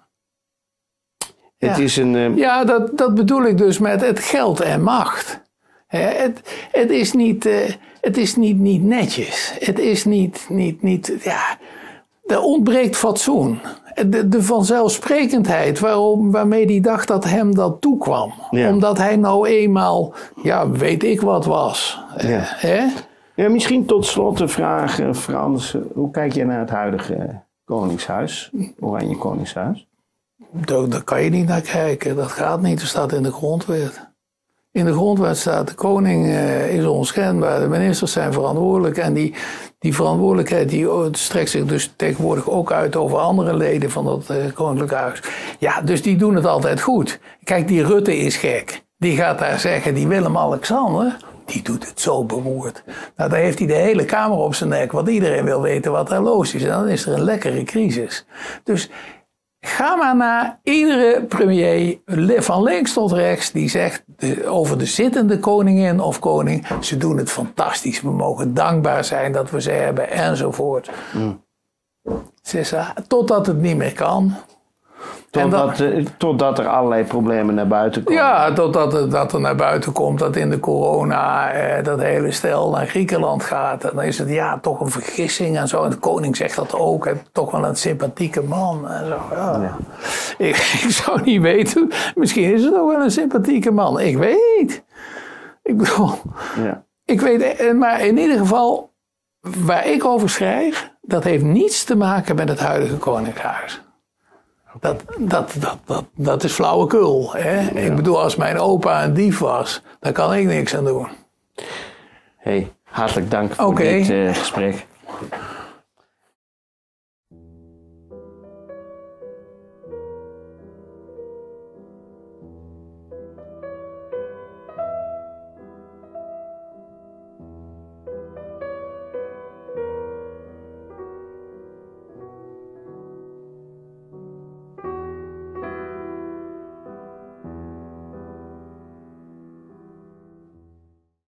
Speaker 1: Het
Speaker 2: ja.
Speaker 1: is een... Uh...
Speaker 2: Ja, dat, dat bedoel ik dus met het geld en macht. He, het, het is niet, uh, het is niet, niet netjes. Het is niet, niet, niet, ja, er ontbreekt fatsoen. De, de vanzelfsprekendheid waarom, waarmee hij dacht dat hem dat toekwam. Ja. Omdat hij nou eenmaal, ja, weet ik wat was. Ja. He?
Speaker 1: Ja, misschien tot slot de vraag, uh, Frans, uh, hoe kijk je naar het huidige uh, Koningshuis, Oranje Koningshuis?
Speaker 2: Daar, daar kan je niet naar kijken, dat gaat niet, dat staat in de grondwet. In de grondwet staat, de koning uh, is onschendbaar, de ministers zijn verantwoordelijk. En die, die verantwoordelijkheid die strekt zich dus tegenwoordig ook uit over andere leden van dat uh, koninklijk huis. Ja, dus die doen het altijd goed. Kijk, die Rutte is gek. Die gaat daar zeggen, die Willem-Alexander, die doet het zo beroerd. Nou, dan heeft hij de hele Kamer op zijn nek, want iedereen wil weten wat er los is. En dan is er een lekkere crisis. Dus ga maar naar iedere premier, van links tot rechts, die zegt de, over de zittende koningin of koning, ze doen het fantastisch, we mogen dankbaar zijn dat we ze hebben, enzovoort. Mm. Totdat het niet meer kan.
Speaker 1: Totdat, dat, totdat er allerlei problemen naar buiten komen.
Speaker 2: Ja, totdat er, dat er naar buiten komt dat in de corona eh, dat hele stel naar Griekenland gaat. En dan is het ja toch een vergissing en zo. En de koning zegt dat ook. En toch wel een sympathieke man. En zo, ja. Ja. Ik, ik zou niet weten. Misschien is het ook wel een sympathieke man. Ik weet niet. Ik bedoel... Ja. Ik weet, maar in ieder geval, waar ik over schrijf, dat heeft niets te maken met het huidige Koningshuis. Dat, dat, dat, dat, dat is flauwekul. Hè? Ja. Ik bedoel, als mijn opa een dief was, daar kan ik niks aan doen.
Speaker 1: Hey, hartelijk dank voor okay. dit uh, gesprek.